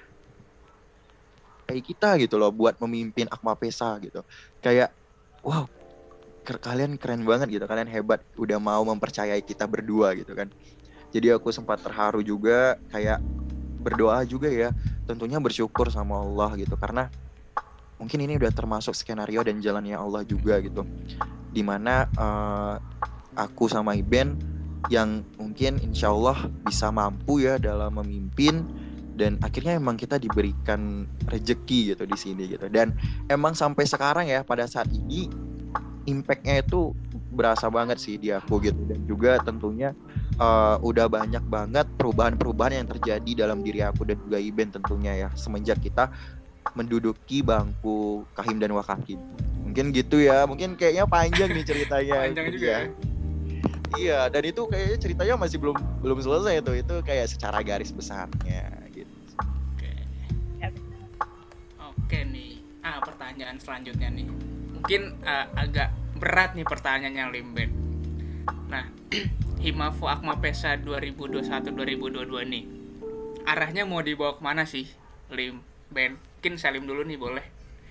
kayak kita gitu loh, buat memimpin Akmapesa gitu. Kayak wow, kalian keren banget gitu, kalian hebat udah mau mempercayai kita berdua gitu kan. Jadi aku sempat terharu juga, kayak berdoa juga ya, tentunya bersyukur sama Allah gitu, karena mungkin ini udah termasuk skenario dan jalannya Allah juga gitu, dimana aku sama Iben yang mungkin insya Allah bisa mampu ya dalam memimpin, dan akhirnya emang kita diberikan rezeki gitu di sini gitu. Dan emang sampai sekarang ya, pada saat ini impact-nya itu berasa banget sih di aku gitu. Dan juga tentunya udah banyak banget perubahan-perubahan yang terjadi dalam diri aku dan juga Iben tentunya ya, semenjak kita menduduki bangku Kahim dan Wakakim. Mungkin gitu ya, mungkin kayaknya panjang nih ceritanya. Panjang juga ya. Iya, dan itu kayaknya ceritanya masih belum selesai tuh. Itu kayak secara garis besarnya gitu. Oke. Ya, Oke nih. Pertanyaan selanjutnya nih. Mungkin agak berat nih pertanyaannya Lim Ben. Nah, Himafo Akmapesa 2021-2022 nih. Arahnya mau dibawa kemana sih, Lim Ben? Mungkin Salim dulu nih, boleh?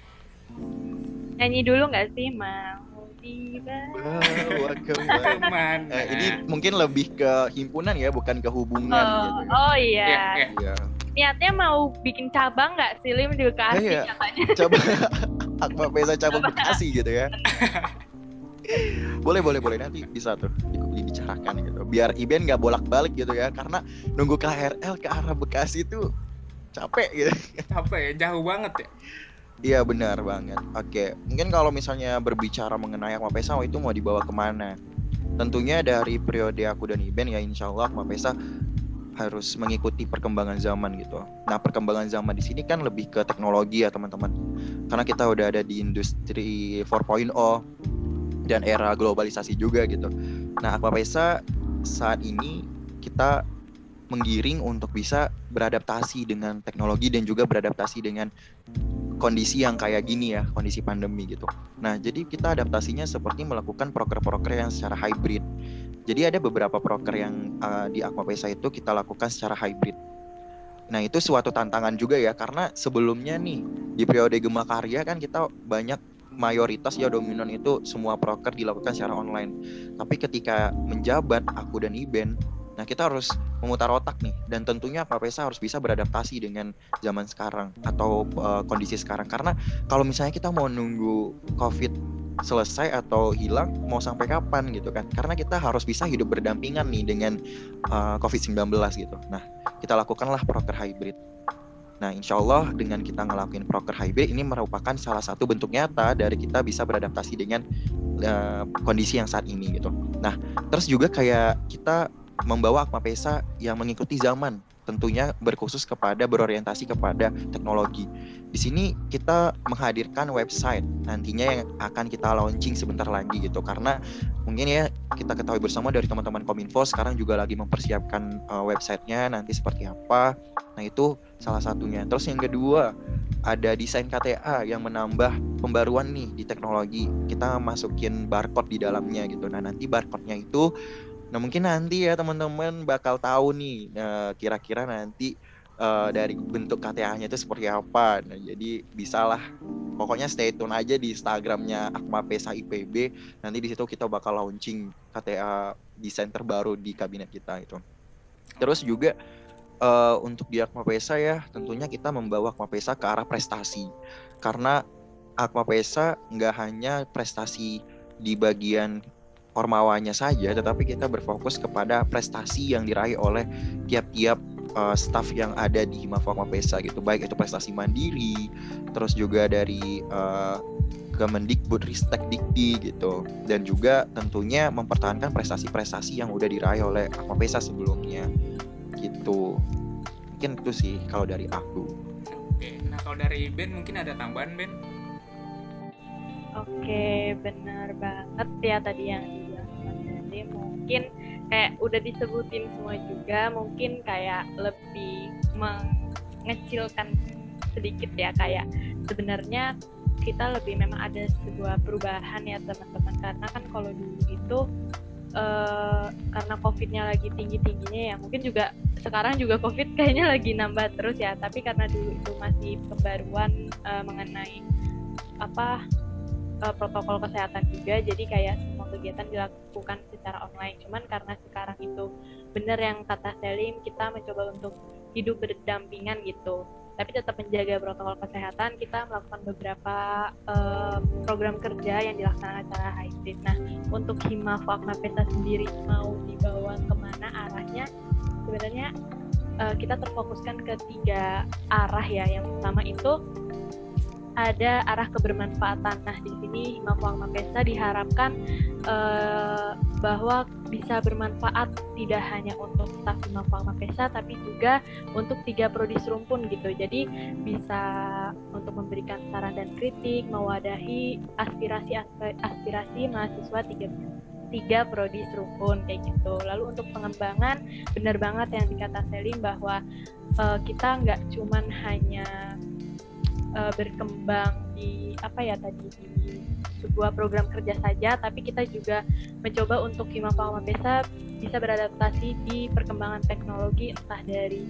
nyanyi dulu nggak sih, mau Bawa kemana? Kemana? Ini mungkin lebih ke himpunan ya, bukan ke hubungan gitu. Oh Iya, iya. iya. Iya. Niatnya mau bikin cabang nggak sih, Lim, di Bekasi Iya. katanya? Coba Akmapesa cabang Bekasi gitu ya. Boleh nanti bisa tuh dibicarakan gitu. Biar Iben nggak bolak-balik gitu ya, karena nunggu KRL ke arah Bekasi itu capek gitu. Apa ya? Jauh banget ya? Iya benar banget. Oke, mungkin kalau misalnya berbicara mengenai Akmapesa itu mau dibawa kemana? Tentunya dari periode aku dan Iben ya, insya Allah Akmapesa harus mengikuti perkembangan zaman gitu. Nah, perkembangan zaman di sini kan lebih ke teknologi ya teman-teman. Karena kita udah ada di industri 4.0 dan era globalisasi juga gitu. Nah, Akmapesa saat ini kita menggiring untuk bisa beradaptasi dengan teknologi dan juga beradaptasi dengan kondisi yang kayak gini ya, kondisi pandemi gitu. Nah, jadi kita adaptasinya seperti melakukan proker-proker yang secara hybrid. Jadi ada beberapa proker yang di Akmapesa itu kita lakukan secara hybrid. Nah, itu suatu tantangan juga ya, karena sebelumnya nih di periode Gema Karya kan kita banyak mayoritas ya dominan itu semua proker dilakukan secara online. Tapi ketika menjabat aku dan Iben, nah kita harus memutar otak nih, dan tentunya Akmapesa harus bisa beradaptasi dengan zaman sekarang atau kondisi sekarang. Karena kalau misalnya kita mau nunggu COVID selesai atau hilang, mau sampai kapan gitu kan? Karena kita harus bisa hidup berdampingan nih dengan COVID-19 gitu. Nah, kita lakukanlah proker hybrid. Nah, insya Allah dengan kita ngelakuin proker hybrid ini merupakan salah satu bentuk nyata dari kita bisa beradaptasi dengan kondisi yang saat ini gitu. Nah, terus juga kayak kita membawa Akmapesa yang mengikuti zaman, tentunya berorientasi kepada teknologi. Di sini kita menghadirkan website nantinya yang akan kita launching sebentar lagi gitu, karena mungkin ya kita ketahui bersama dari teman-teman Kominfo sekarang juga lagi mempersiapkan websitenya nanti seperti apa. Nah, itu salah satunya. Terus yang kedua, ada desain KTA yang menambah pembaruan nih di teknologi. Kita masukin barcode di dalamnya gitu. Nah, nanti barcode-nya itu, nah mungkin nanti ya teman-teman bakal tahu nih kira-kira nanti dari bentuk KTA-nya itu seperti apa. Nah, jadi bisalah pokoknya stay tune aja di Instagramnya Akmapesa IPB. Nanti di situ kita bakal launching KTA desain terbaru di kabinet kita itu. Terus juga untuk di Akmapesa ya, tentunya kita membawa Akmapesa ke arah prestasi. Karena Akmapesa nggak hanya prestasi di bagian ormawanya saja, tetapi kita berfokus kepada prestasi yang diraih oleh tiap-tiap staf yang ada di Himafo Akmapesa gitu, baik itu prestasi mandiri, terus juga dari Kemendikbud Ristek Dikti gitu, dan juga tentunya mempertahankan prestasi-prestasi yang udah diraih oleh Akmapesa sebelumnya gitu. Mungkin itu sih kalau dari aku. Oke, nah kalau dari Ben mungkin ada tambahan, Ben? Oke, benar banget ya tadi yang dibilang Mas Dede. Mungkin kayak udah disebutin semua juga, mungkin kayak lebih mengecilkan sedikit ya, kayak sebenarnya kita lebih memang ada sebuah perubahan ya teman-teman, karena kan kalau dulu itu karena COVID-nya lagi tinggi-tingginya ya, mungkin juga sekarang juga COVID kayaknya lagi nambah terus ya, tapi karena dulu itu masih pembaruan mengenai protokol kesehatan juga, jadi kayak semua kegiatan dilakukan secara online. Cuman karena sekarang itu benar yang kata Selim, kita mencoba untuk hidup berdampingan gitu, tapi tetap menjaga protokol kesehatan. Kita melakukan beberapa program kerja yang dilaksanakan secara hybrid. Nah, untuk Himafo Akmapesa sendiri mau dibawa kemana arahnya, sebenarnya kita terfokuskan ke 3 arah ya. Yang pertama itu ada arah kebermanfaatan. Nah, di sini Hima Mapesa diharapkan bahwa bisa bermanfaat tidak hanya untuk staf Hima Mapesa tapi juga untuk 3 prodi serumpun gitu. Jadi bisa untuk memberikan saran dan kritik, mewadahi aspirasi mahasiswa 3 prodi serumpun kayak gitu. Lalu untuk pengembangan, benar banget yang dikata Selim bahwa kita nggak cuman hanya berkembang di di sebuah program kerja saja, tapi kita juga mencoba untuk Hima Mapesa bisa beradaptasi di perkembangan teknologi, entah dari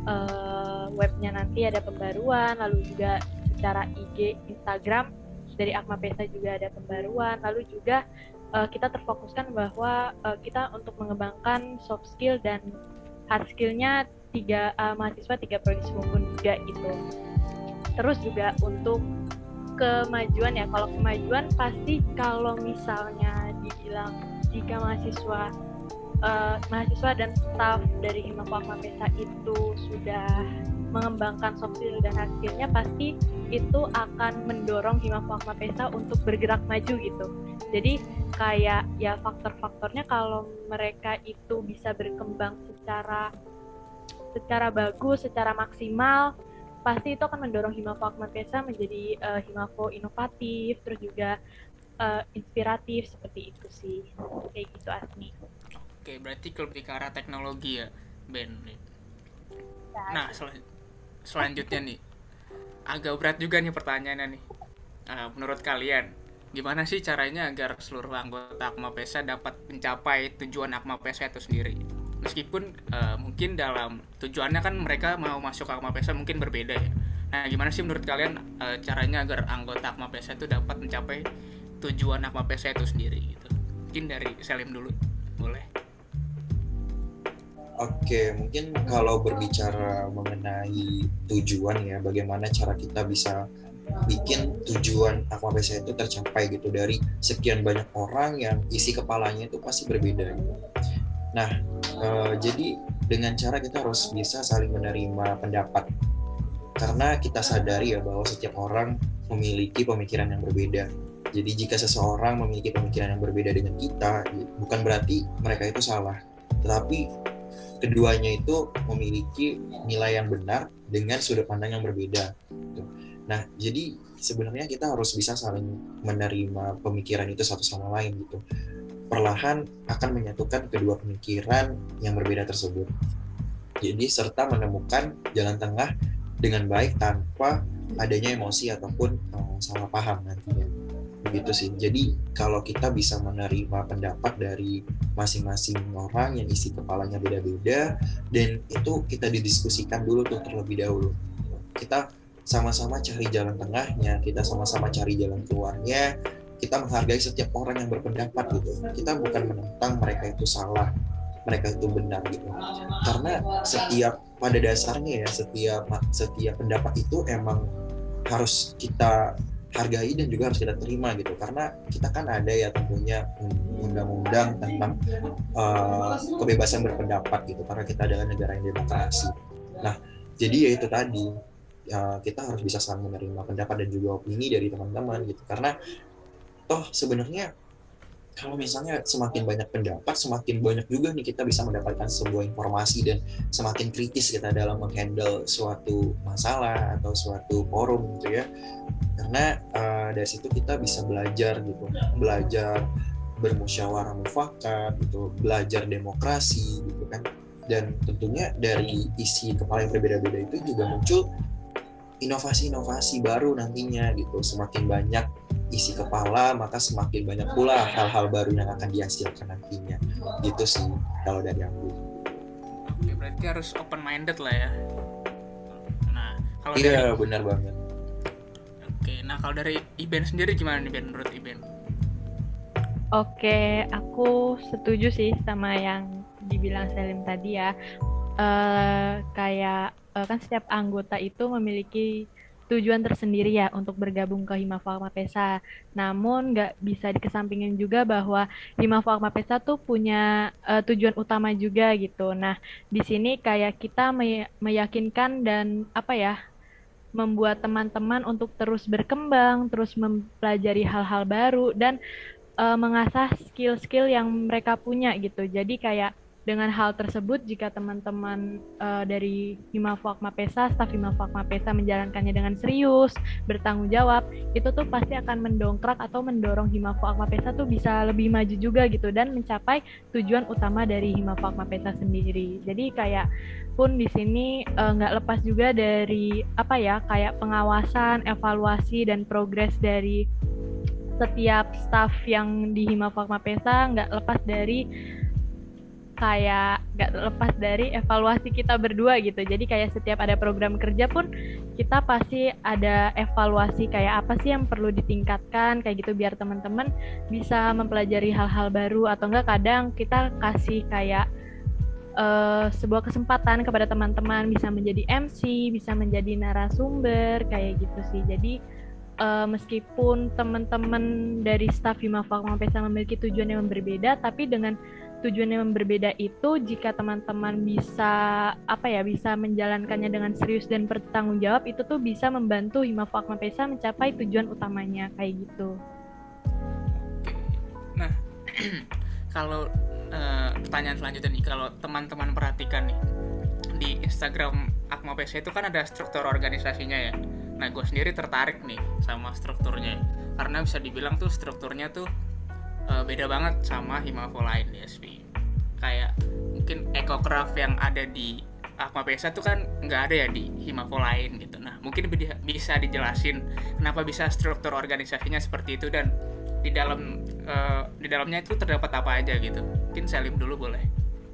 webnya nanti ada pembaruan, lalu juga secara IG, Instagram dari Akmapesa juga ada pembaruan, lalu juga kita terfokuskan bahwa kita untuk mengembangkan soft skill dan hard skill-nya mahasiswa 3 prodi serumpun juga gitu. Terus juga untuk kemajuan ya, kalau kemajuan pasti kalau misalnya dibilang jika mahasiswa dan staf dari Hima Mapesa itu sudah mengembangkan soft skill dan hard skill-nya, pasti itu akan mendorong Hima Mapesa untuk bergerak maju gitu. Jadi kayak ya faktor-faktornya kalau mereka itu bisa berkembang secara bagus, secara maksimal, pasti itu akan mendorong Hima Mapesa menjadi Himafo inovatif, terus juga inspiratif, seperti itu sih. Kayak gitu, Asmi. Oke, berarti lebih ke arah teknologi ya, Ben. Nah, selanjutnya nih, agak berat juga nih pertanyaannya nih. Menurut kalian, gimana sih caranya agar seluruh anggota Akmapesa dapat mencapai tujuan Akmapesa itu sendiri? Meskipun mungkin dalam tujuannya kan mereka mau masuk ke Akmapesa mungkin berbeda ya. Nah, gimana sih menurut kalian caranya agar anggota Akmapesa itu dapat mencapai tujuan Akmapesa itu sendiri gitu? Mungkin dari Selim dulu, boleh? Oke, mungkin kalau berbicara mengenai tujuan ya, bagaimana cara kita bisa bikin tujuan Akmapesa itu tercapai gitu dari sekian banyak orang yang isi kepalanya itu pasti berbeda gitu. Nah, jadi dengan cara kita harus bisa saling menerima pendapat, karena kita sadari ya bahwa setiap orang memiliki pemikiran yang berbeda. Jadi jika seseorang memiliki pemikiran yang berbeda dengan kita, bukan berarti mereka itu salah, tetapi keduanya itu memiliki nilai yang benar dengan sudut pandang yang berbeda. Nah, jadi sebenarnya kita harus bisa saling menerima pemikiran itu satu sama lain gitu. Perlahan akan menyatukan kedua pemikiran yang berbeda tersebut. Jadi serta menemukan jalan tengah dengan baik tanpa adanya emosi ataupun salah paham nantinya. Begitu sih. Jadi kalau kita bisa menerima pendapat dari masing-masing orang yang isi kepalanya beda-beda, dan itu kita didiskusikan dulu tuh terlebih dahulu. Kita sama-sama cari jalan tengahnya, kita sama-sama cari jalan keluarnya. Kita menghargai setiap orang yang berpendapat gitu. Kita bukan menentang mereka itu salah, mereka itu benar gitu. Karena pada dasarnya ya setiap pendapat itu emang harus kita hargai dan juga harus kita terima gitu. Karena kita kan ada ya tentunya undang-undang tentang kebebasan berpendapat gitu. Karena kita adalah negara yang demokrasi. Nah, jadi ya itu tadi kita harus bisa saling menerima pendapat dan juga opini dari teman-teman gitu. Karena toh sebenarnya kalau misalnya semakin banyak pendapat, semakin banyak juga nih kita bisa mendapatkan sebuah informasi dan semakin kritis kita dalam menghandle suatu masalah atau suatu forum gitu ya. Karena dari situ kita bisa belajar gitu, belajar bermusyawarah mufakat gitu, belajar demokrasi gitu kan. Dan tentunya dari isi kepala yang berbeda-beda itu juga muncul inovasi-inovasi baru nantinya gitu. Semakin banyak isi kepala, maka semakin banyak pula hal-hal baru yang akan dihasilkan nantinya. Gitu sih kalau dari aku. Oke, berarti harus open minded lah ya. Nah, kalau iya, benar banget. Oke, nah kalau dari Iben sendiri gimana nih Ben, menurut Iben? Oke, aku setuju sih sama yang dibilang Selim tadi ya. Kayak kan setiap anggota itu memiliki tujuan tersendiri ya untuk bergabung ke Hima Mapesa. Namun nggak bisa dikesampingin juga bahwa Hima Mapesa tuh punya tujuan utama juga gitu. Nah, di sini kayak kita meyakinkan dan membuat teman-teman untuk terus berkembang, terus mempelajari hal-hal baru dan mengasah skill-skill yang mereka punya gitu. Jadi kayak dengan hal tersebut, jika teman-teman dari Himafo Akmapesa, staf Himafo Akmapesa menjalankannya dengan serius, bertanggung jawab, itu tuh pasti akan mendongkrak atau mendorong Himafo Akmapesa tuh bisa lebih maju juga gitu dan mencapai tujuan utama dari Himafo Akmapesa sendiri. Jadi kayak pun di sini nggak lepas juga dari apa ya, kayak pengawasan, evaluasi dan progres dari setiap staf yang di Himafo Akmapesa nggak lepas dari evaluasi kita berdua gitu. Jadi kayak setiap ada program kerja pun kita pasti ada evaluasi kayak apa sih yang perlu ditingkatkan kayak gitu biar teman-teman bisa mempelajari hal-hal baru, atau enggak kadang kita kasih kayak sebuah kesempatan kepada teman-teman bisa menjadi MC, bisa menjadi narasumber kayak gitu sih. Jadi meskipun teman-teman dari staf Himafo Akmapesa memiliki tujuan yang berbeda, tapi dengan tujuan yang berbeda itu, jika teman-teman bisa bisa menjalankannya dengan serius dan bertanggung jawab, itu tuh bisa membantu Himafo Akmapesa mencapai tujuan utamanya kayak gitu. Nah, kalau pertanyaan selanjutnya nih, kalau teman-teman perhatikan nih di Instagram Akmapesa itu kan ada struktur organisasinya ya. Nah, gue sendiri tertarik nih sama strukturnya karena bisa dibilang tuh strukturnya tuh beda banget sama Himafo lain di SV. Kayak mungkin ekokraft yang ada di Akmapesa tuh kan nggak ada ya di Himafo lain gitu. Nah, mungkin bisa dijelasin kenapa bisa struktur organisasinya seperti itu dan di dalamnya itu terdapat apa aja gitu. Mungkin Selim dulu boleh.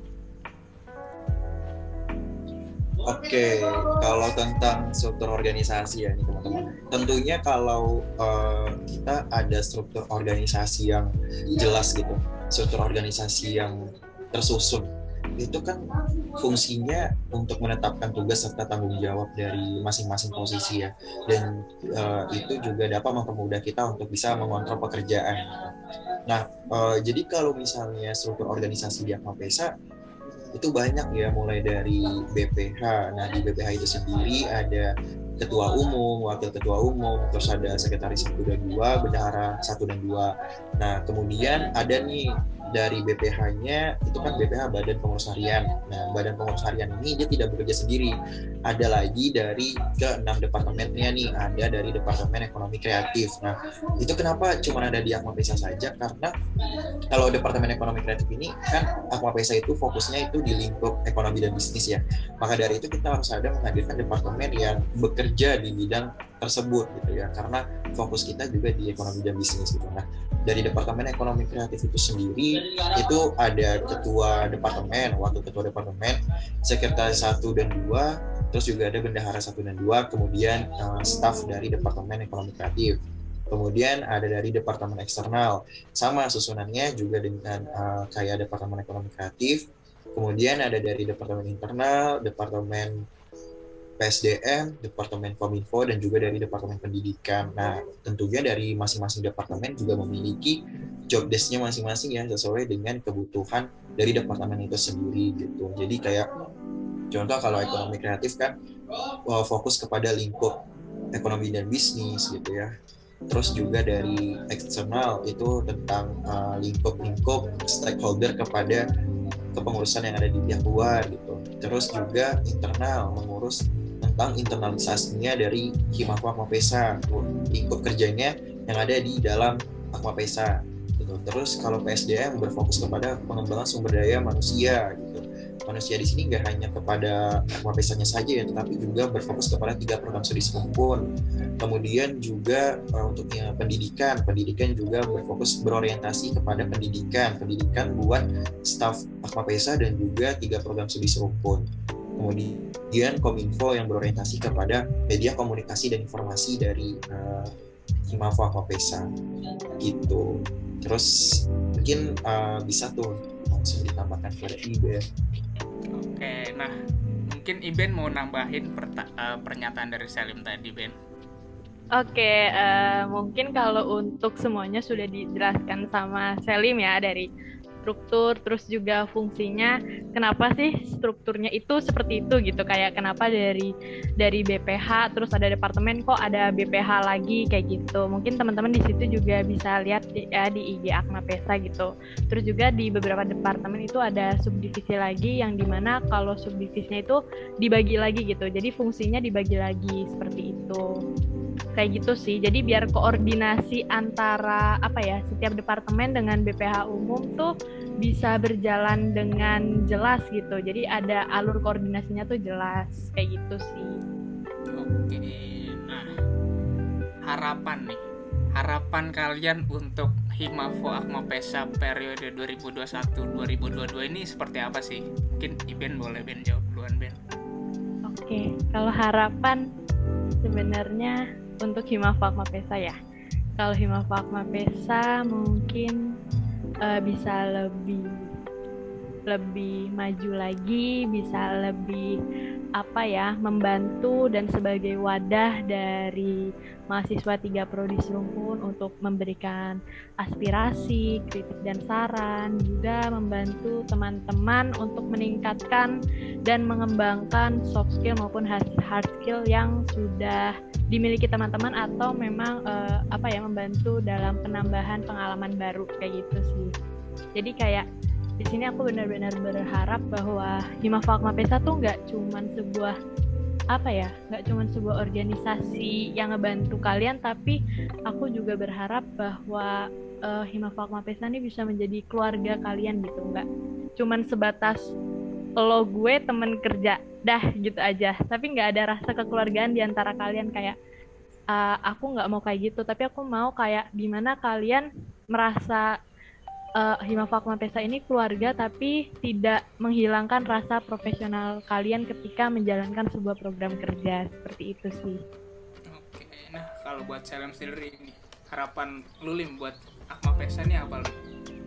Oke, kalau tentang struktur organisasi ya nih teman-teman. Tentunya kalau kita ada struktur organisasi yang jelas gitu, struktur organisasi yang tersusun, itu kan fungsinya untuk menetapkan tugas serta tanggung jawab dari masing-masing posisi ya. Dan itu juga dapat mempermudah kita untuk bisa mengontrol pekerjaan. Nah, jadi kalau misalnya struktur organisasi di Akmapesa itu banyak ya, mulai dari BPH. Nah, di BPH itu sendiri ada ketua umum, wakil ketua umum, terus ada sekretaris 1 dan 2, bendahara 1 dan 2. Nah, kemudian ada nih dari BPH-nya, itu kan BPH Badan Pengurus Harian. Nah, Badan Pengurus Harian ini dia tidak bekerja sendiri. Ada lagi dari ke-6 departemennya nih, ada dari Departemen Ekonomi Kreatif. Nah, itu kenapa cuma ada di Akmapesa saja? Karena kalau Departemen Ekonomi Kreatif ini kan Akmapesa itu fokusnya itu di lingkup ekonomi dan bisnis ya. Maka dari itu kita harus ada menghadirkan departemen yang bekerja di bidang tersebut gitu ya. Karena fokus kita juga di ekonomi dan bisnis gitu. Nah, dari Departemen Ekonomi Kreatif itu sendiri itu ada ketua departemen, wakil ketua departemen, sekretaris 1 dan 2, terus juga ada bendahara 1 dan 2, kemudian staf dari Departemen Ekonomi Kreatif. Kemudian ada dari departemen eksternal, sama susunannya juga dengan kayak Departemen Ekonomi Kreatif. Kemudian ada dari departemen internal, departemen PSDM, Departemen Kominfo, dan juga dari Departemen Pendidikan. Nah, tentunya dari masing-masing departemen juga memiliki job desk-nya masing-masing ya, sesuai dengan kebutuhan dari departemen itu sendiri gitu. Jadi kayak contoh kalau ekonomi kreatif kan fokus kepada lingkup ekonomi dan bisnis gitu ya. Terus juga dari eksternal itu tentang lingkup stakeholder kepada kepengurusan yang ada di pihak luar gitu. Terus juga internal mengurus tentang internalisasinya dari Himafo Akmapesa, lingkup kerjanya yang ada di dalam Akmapesa gitu. Terus kalau PSDM berfokus kepada pengembangan sumber daya manusia gitu. Manusia di sini nggak hanya kepada Akmapesanya saja ya, tetapi juga berfokus kepada 3 program studi sekumpul. Kemudian juga untuk pendidikan juga berorientasi kepada pendidikan buat staf Akmapesa dan juga 3 program studi serumpun. Kemudian Kominfo yang berorientasi kepada media komunikasi dan informasi dari Himafo Akmapesa gitu. Terus mungkin bisa tuh langsung ditambahkan kepada Iben. Oke, nah mungkin Iben mau nambahin pernyataan dari Selim tadi, Ben. Oke, mungkin kalau untuk semuanya sudah dijelaskan sama Selim ya, dari struktur, terus juga fungsinya, kenapa sih strukturnya itu seperti itu gitu, kayak kenapa dari BPH terus ada departemen kok ada BPH lagi kayak gitu. Mungkin teman-teman di situ juga bisa lihat ya di IG Akma Pesa gitu. Terus juga di beberapa departemen itu ada subdivisi lagi yang dimana kalau subdivisinya itu dibagi lagi gitu, jadi fungsinya dibagi lagi seperti itu. Kayak gitu sih, jadi biar koordinasi antara setiap departemen dengan BPH umum tuh bisa berjalan dengan jelas gitu, jadi ada alur koordinasinya tuh jelas, kayak gitu sih. Oke, nah harapan kalian untuk Himafo Akma Pesa periode 2021-2022 ini seperti apa sih? Mungkin Iben boleh jawab duluan, Ben. Oke, kalau harapan sebenarnya untuk Himafo Akma Pesa ya. Kalau Himafo Akma Pesa mungkin bisa lebih maju lagi, bisa lebih membantu dan sebagai wadah dari mahasiswa 3 prodi serumpun untuk memberikan aspirasi, kritik dan saran, juga membantu teman-teman untuk meningkatkan dan mengembangkan soft skill maupun hard skill yang sudah dimiliki teman-teman, atau memang membantu dalam penambahan pengalaman baru kayak gitu sih. Jadi kayak di sini aku benar-benar berharap bahwa Himafo Akma Pesa tuh nggak cuman sebuah organisasi yang ngebantu kalian, tapi aku juga berharap bahwa Himafo Akma Pesa ini bisa menjadi keluarga kalian gitu, nggak cuman sebatas lo gue temen kerja dah gitu aja, tapi nggak ada rasa kekeluargaan di antara kalian. Kayak aku nggak mau kayak gitu, tapi aku mau kayak gimana kalian merasa Himafo Akma Pesa ini keluarga, tapi tidak menghilangkan rasa profesional kalian ketika menjalankan sebuah program kerja, seperti itu sih. Oke, nah kalau buat Salim sendiri ini harapan Lulim buat Akma Pesa ini apa lu?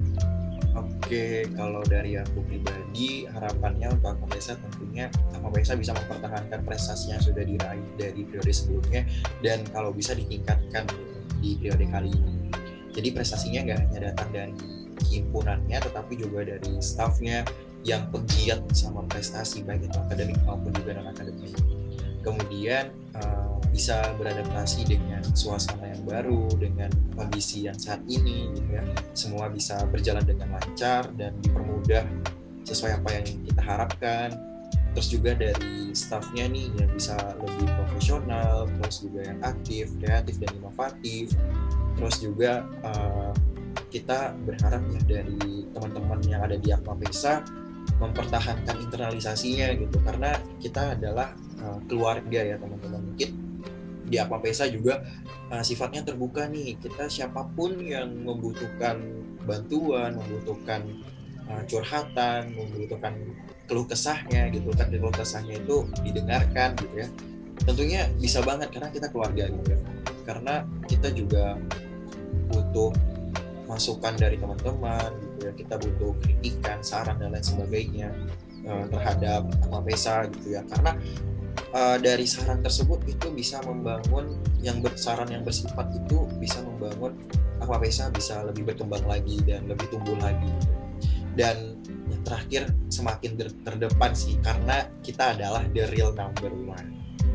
Oke, kalau dari aku pribadi, harapannya untuk Akma Pesa tentunya Akma Pesa bisa mempertahankan prestasi yang sudah diraih dari periode sebelumnya, dan kalau bisa ditingkatkan di periode kali ini. Jadi prestasinya nggak hanya datang dari himpunannya, tetapi juga dari staffnya yang pegiat sama prestasi, baik itu akademik maupun juga non-akademik. Kemudian bisa beradaptasi dengan suasana yang baru, dengan kondisi yang saat ini gitu ya. Semua bisa berjalan dengan lancar dan dipermudah sesuai apa yang kita harapkan. Terus juga dari staffnya nih yang bisa lebih profesional, terus juga yang aktif, kreatif dan inovatif. Terus juga kita berharap ya dari teman-teman yang ada di Akma Pesa mempertahankan internalisasinya gitu, karena kita adalah keluarga ya teman-teman. Mungkin di Akma Pesa juga sifatnya terbuka nih, kita siapapun yang membutuhkan bantuan, membutuhkan curhatan, membutuhkan keluh kesahnya gitu kan, keluh kesahnya itu didengarkan gitu ya, tentunya bisa banget karena kita keluarga gitu ya. Karena kita juga butuh masukan dari teman-teman gitu ya, kita butuh kritikan, saran dan lain sebagainya terhadap Akma Pesa gitu ya, karena dari saran tersebut itu bisa membangun saran yang bersifat itu bisa membangun Akma Pesa bisa lebih berkembang lagi dan lebih tumbuh lagi gitu. Dan yang terakhir semakin terdepan sih, karena kita adalah the real number one.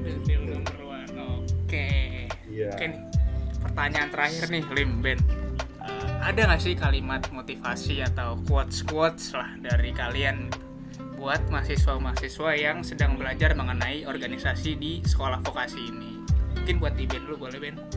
Oke. Yeah. Oke nih, pertanyaan terakhir nih Lim, Ben. Ada nggak sih kalimat motivasi atau quotes lah dari kalian buat mahasiswa-mahasiswa yang sedang belajar mengenai organisasi di sekolah vokasi ini? Mungkin buat Iben dulu, boleh Ben?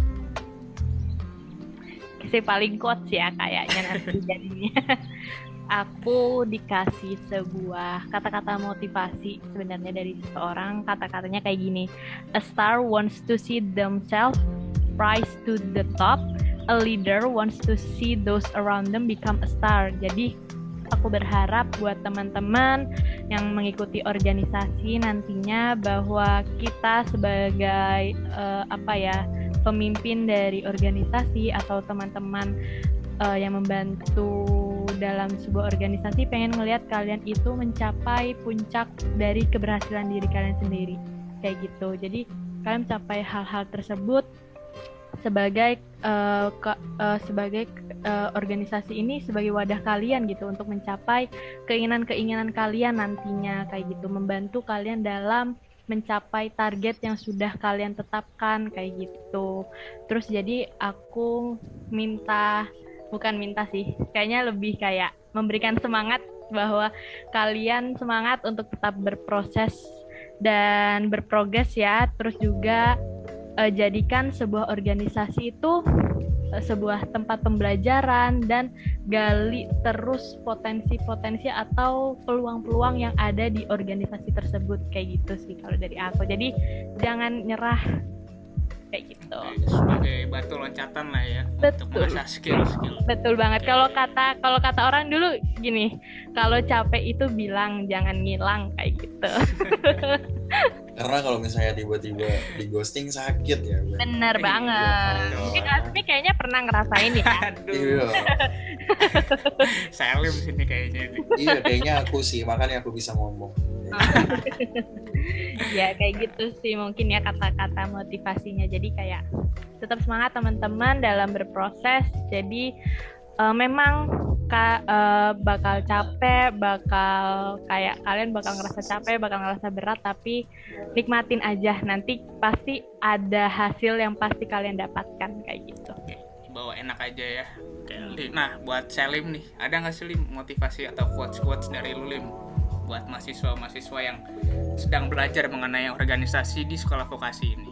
Si paling quotes ya kayaknya nanti jadinya. Aku dikasih sebuah kata-kata motivasi sebenarnya dari seseorang. Kata-katanya kayak gini: a star wants to see themselves rise to the top. A leader wants to see those around them become a star. Jadi aku berharap buat teman-teman yang mengikuti organisasi nantinya bahwa kita sebagai pemimpin dari organisasi atau teman-teman yang membantu dalam sebuah organisasi pengen ngelihat kalian itu mencapai puncak dari keberhasilan diri kalian sendiri kayak gitu. Jadi kalian mencapai hal-hal tersebut sebagai organisasi ini sebagai wadah kalian gitu untuk mencapai keinginan-keinginan kalian nantinya kayak gitu, membantu kalian dalam mencapai target yang sudah kalian tetapkan kayak gitu. Terus jadi aku bukan minta sih, kayaknya lebih kayak memberikan semangat bahwa kalian semangat untuk tetap berproses dan berprogres ya. Terus juga jadikan sebuah organisasi itu sebuah tempat pembelajaran dan gali terus potensi-potensi atau peluang-peluang yang ada di organisasi tersebut kayak gitu sih kalau dari aku. Jadi jangan nyerah kayak gitu. Sebagai batu loncatan lah ya. Untuk mengasah skill. Betul banget. Kalau kata orang dulu gini, kalau capek itu bilang jangan ngilang kayak gitu. Karena kalau misalnya tiba-tiba di ghosting sakit ya. Bener banget. Mungkin Asmi kayaknya pernah ngerasain ya. Aduh. Iya. Salim sini kayaknya. Iya, kayaknya aku sih, makanya aku bisa ngomong. Ya kayak gitu sih mungkin ya kata-kata motivasinya. Jadi kayak tetap semangat teman-teman dalam berproses. Jadi memang bakal capek, bakal kayak kalian bakal ngerasa capek, bakal ngerasa berat, tapi nikmatin aja, nanti pasti ada hasil yang pasti kalian dapatkan kayak gitu. Oke, bawa enak aja ya. Nah, buat Selim nih, ada nggak sih Lim motivasi atau quotes dari lu Lim buat mahasiswa-mahasiswa yang sedang belajar mengenai organisasi di sekolah vokasi ini?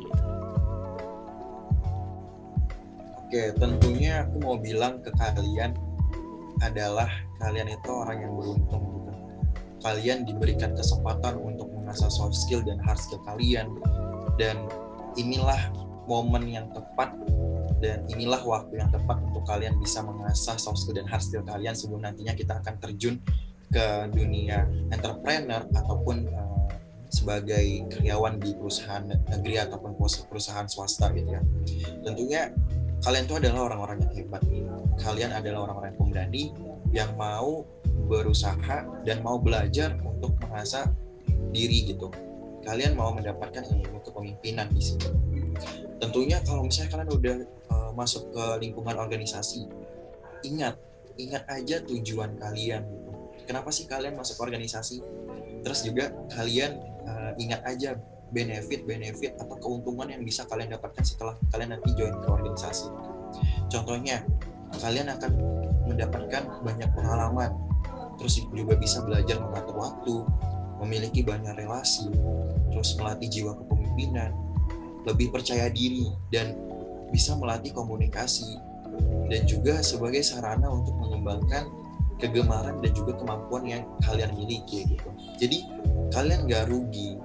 Oke, tentunya aku mau bilang ke kalian adalah kalian itu orang yang beruntung gitu. Kalian diberikan kesempatan untuk mengasah soft skill dan hard skill kalian, dan inilah momen yang tepat dan inilah waktu yang tepat untuk kalian bisa mengasah soft skill dan hard skill kalian sebelum nantinya kita akan terjun ke dunia entrepreneur ataupun sebagai karyawan di perusahaan negeri ataupun perusahaan swasta gitu ya. Tentunya kalian itu adalah orang-orang yang hebat. Kalian adalah orang-orang yang pemberani yang mau berusaha dan mau belajar untuk mengasah diri gitu. Kalian mau mendapatkan ilmu kepemimpinan di sini. Tentunya kalau misalnya kalian udah masuk ke lingkungan organisasi, ingat aja tujuan kalian gitu. Kenapa sih kalian masuk organisasi? Terus juga kalian ingat aja benefit atau keuntungan yang bisa kalian dapatkan setelah kalian nanti join ke organisasi. Contohnya, kalian akan mendapatkan banyak pengalaman, terus juga bisa belajar mengatur waktu, memiliki banyak relasi, terus melatih jiwa kepemimpinan, lebih percaya diri, dan bisa melatih komunikasi, dan juga sebagai sarana untuk mengembangkan kegemaran dan juga kemampuan yang kalian miliki gitu. Jadi kalian gak rugi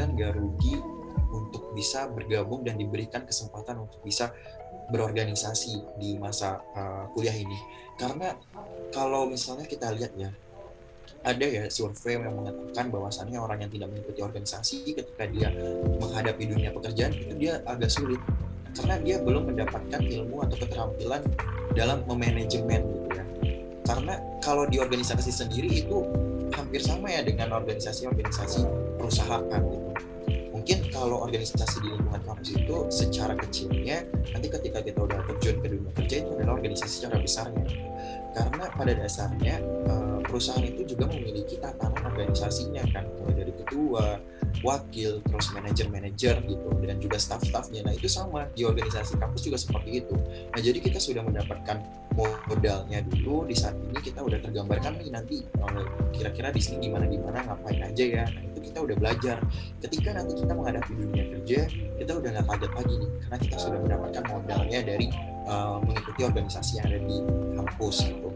untuk bisa bergabung dan diberikan kesempatan untuk bisa berorganisasi di masa kuliah ini. Karena kalau misalnya kita lihat ya, ada ya survei yang mengatakan bahwasannya orang yang tidak mengikuti organisasi ketika dia menghadapi dunia pekerjaan itu dia agak sulit karena dia belum mendapatkan ilmu atau keterampilan dalam memanajemen gitu ya. Karena kalau di organisasi sendiri itu hampir sama ya dengan organisasi-organisasi perusahaan gitu. Mungkin kalau organisasi di lingkungan kampus itu secara kecilnya, nanti ketika kita udah terjun ke dunia kerja itu adalah organisasi secara besarnya. Karena pada dasarnya perusahaan itu juga memiliki tatanan organisasinya kan, mulai dari ketua, wakil, terus manajer gitu, dan juga staff-staffnya. Nah itu sama di organisasi kampus juga seperti itu. Nah jadi kita sudah mendapatkan modalnya dulu, di saat ini kita udah tergambarkan nih nanti kira-kira di sini gimana ngapain aja ya. Nah itu kita udah belajar. Ketika nanti kita menghadapi dunia kerja, kita udah nggak kaget lagi nih, karena kita sudah mendapatkan modalnya dari mengikuti organisasi yang ada di kampus gitu.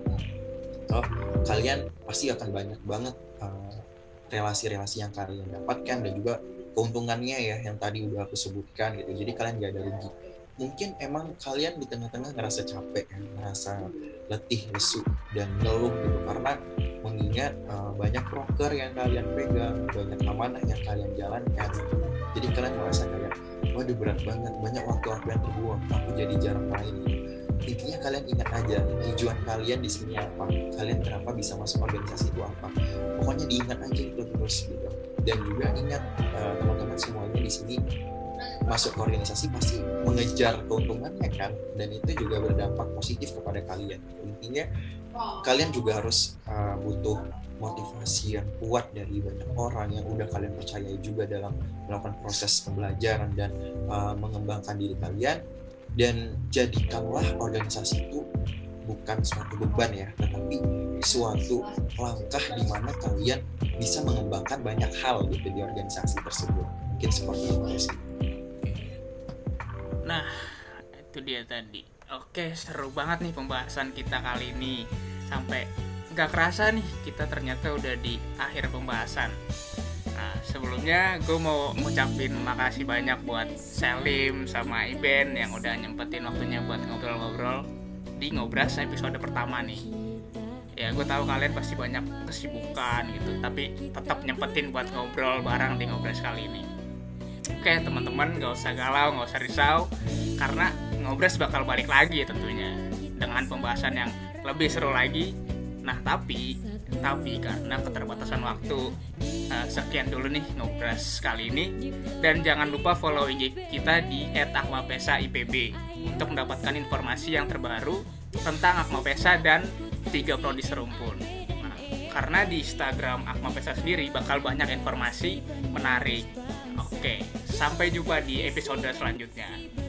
Kalian pasti akan banyak banget relasi-relasi yang kalian dapatkan dan juga keuntungannya ya yang tadi udah aku sebutkan gitu. Jadi kalian gak ada rugi. Mungkin emang kalian di tengah-tengah ngerasa capek ya, ngerasa letih, lesu dan ngeluh gitu karena mengingat banyak proker yang kalian pegang, banyak amanah yang kalian jalankan. Jadi kalian merasa kayak waduh berat banget, banyak waktu yang terbuang, aku jadi jarang main. Intinya kalian ingat aja tujuan kalian di sini apa, kalian kenapa bisa masuk organisasi itu apa. Pokoknya diingat aja itu terus gitu. Dan juga ingat teman-teman semuanya di sini masuk ke organisasi pasti mengejar keuntungannya kan, dan itu juga berdampak positif kepada kalian. Intinya kalian juga harus butuh motivasi yang kuat dari banyak orang yang udah kalian percayai juga dalam melakukan proses pembelajaran dan mengembangkan diri kalian. Dan jadikanlah organisasi itu bukan suatu beban ya, tetapi suatu langkah di mana kalian bisa mengembangkan banyak hal gitu di organisasi tersebut. Mungkin seperti itu sih. Nah, itu dia tadi. Oke, seru banget nih pembahasan kita kali ini. Sampai nggak kerasa nih, kita ternyata udah di akhir pembahasan. Nah, sebelumnya gue mau ngucapin makasih banyak buat Selim sama Iben yang udah nyempetin waktunya buat ngobrol-ngobrol di Ngobras episode pertama nih. Ya, gue tahu kalian pasti banyak kesibukan gitu, tapi tetap nyempetin buat ngobrol bareng di Ngobras kali ini. Oke teman-teman, gak usah galau, gak usah risau, karena Ngobras bakal balik lagi ya tentunya dengan pembahasan yang lebih seru lagi. Nah tapi karena keterbatasan waktu, sekian dulu nih Ngobras kali ini. Dan jangan lupa follow IG kita di @akmapesa_ipb untuk mendapatkan informasi yang terbaru tentang Akmapesa dan 3 prodi serumpun. Nah, karena di Instagram Akmapesa sendiri bakal banyak informasi menarik. Oke, sampai jumpa di episode selanjutnya.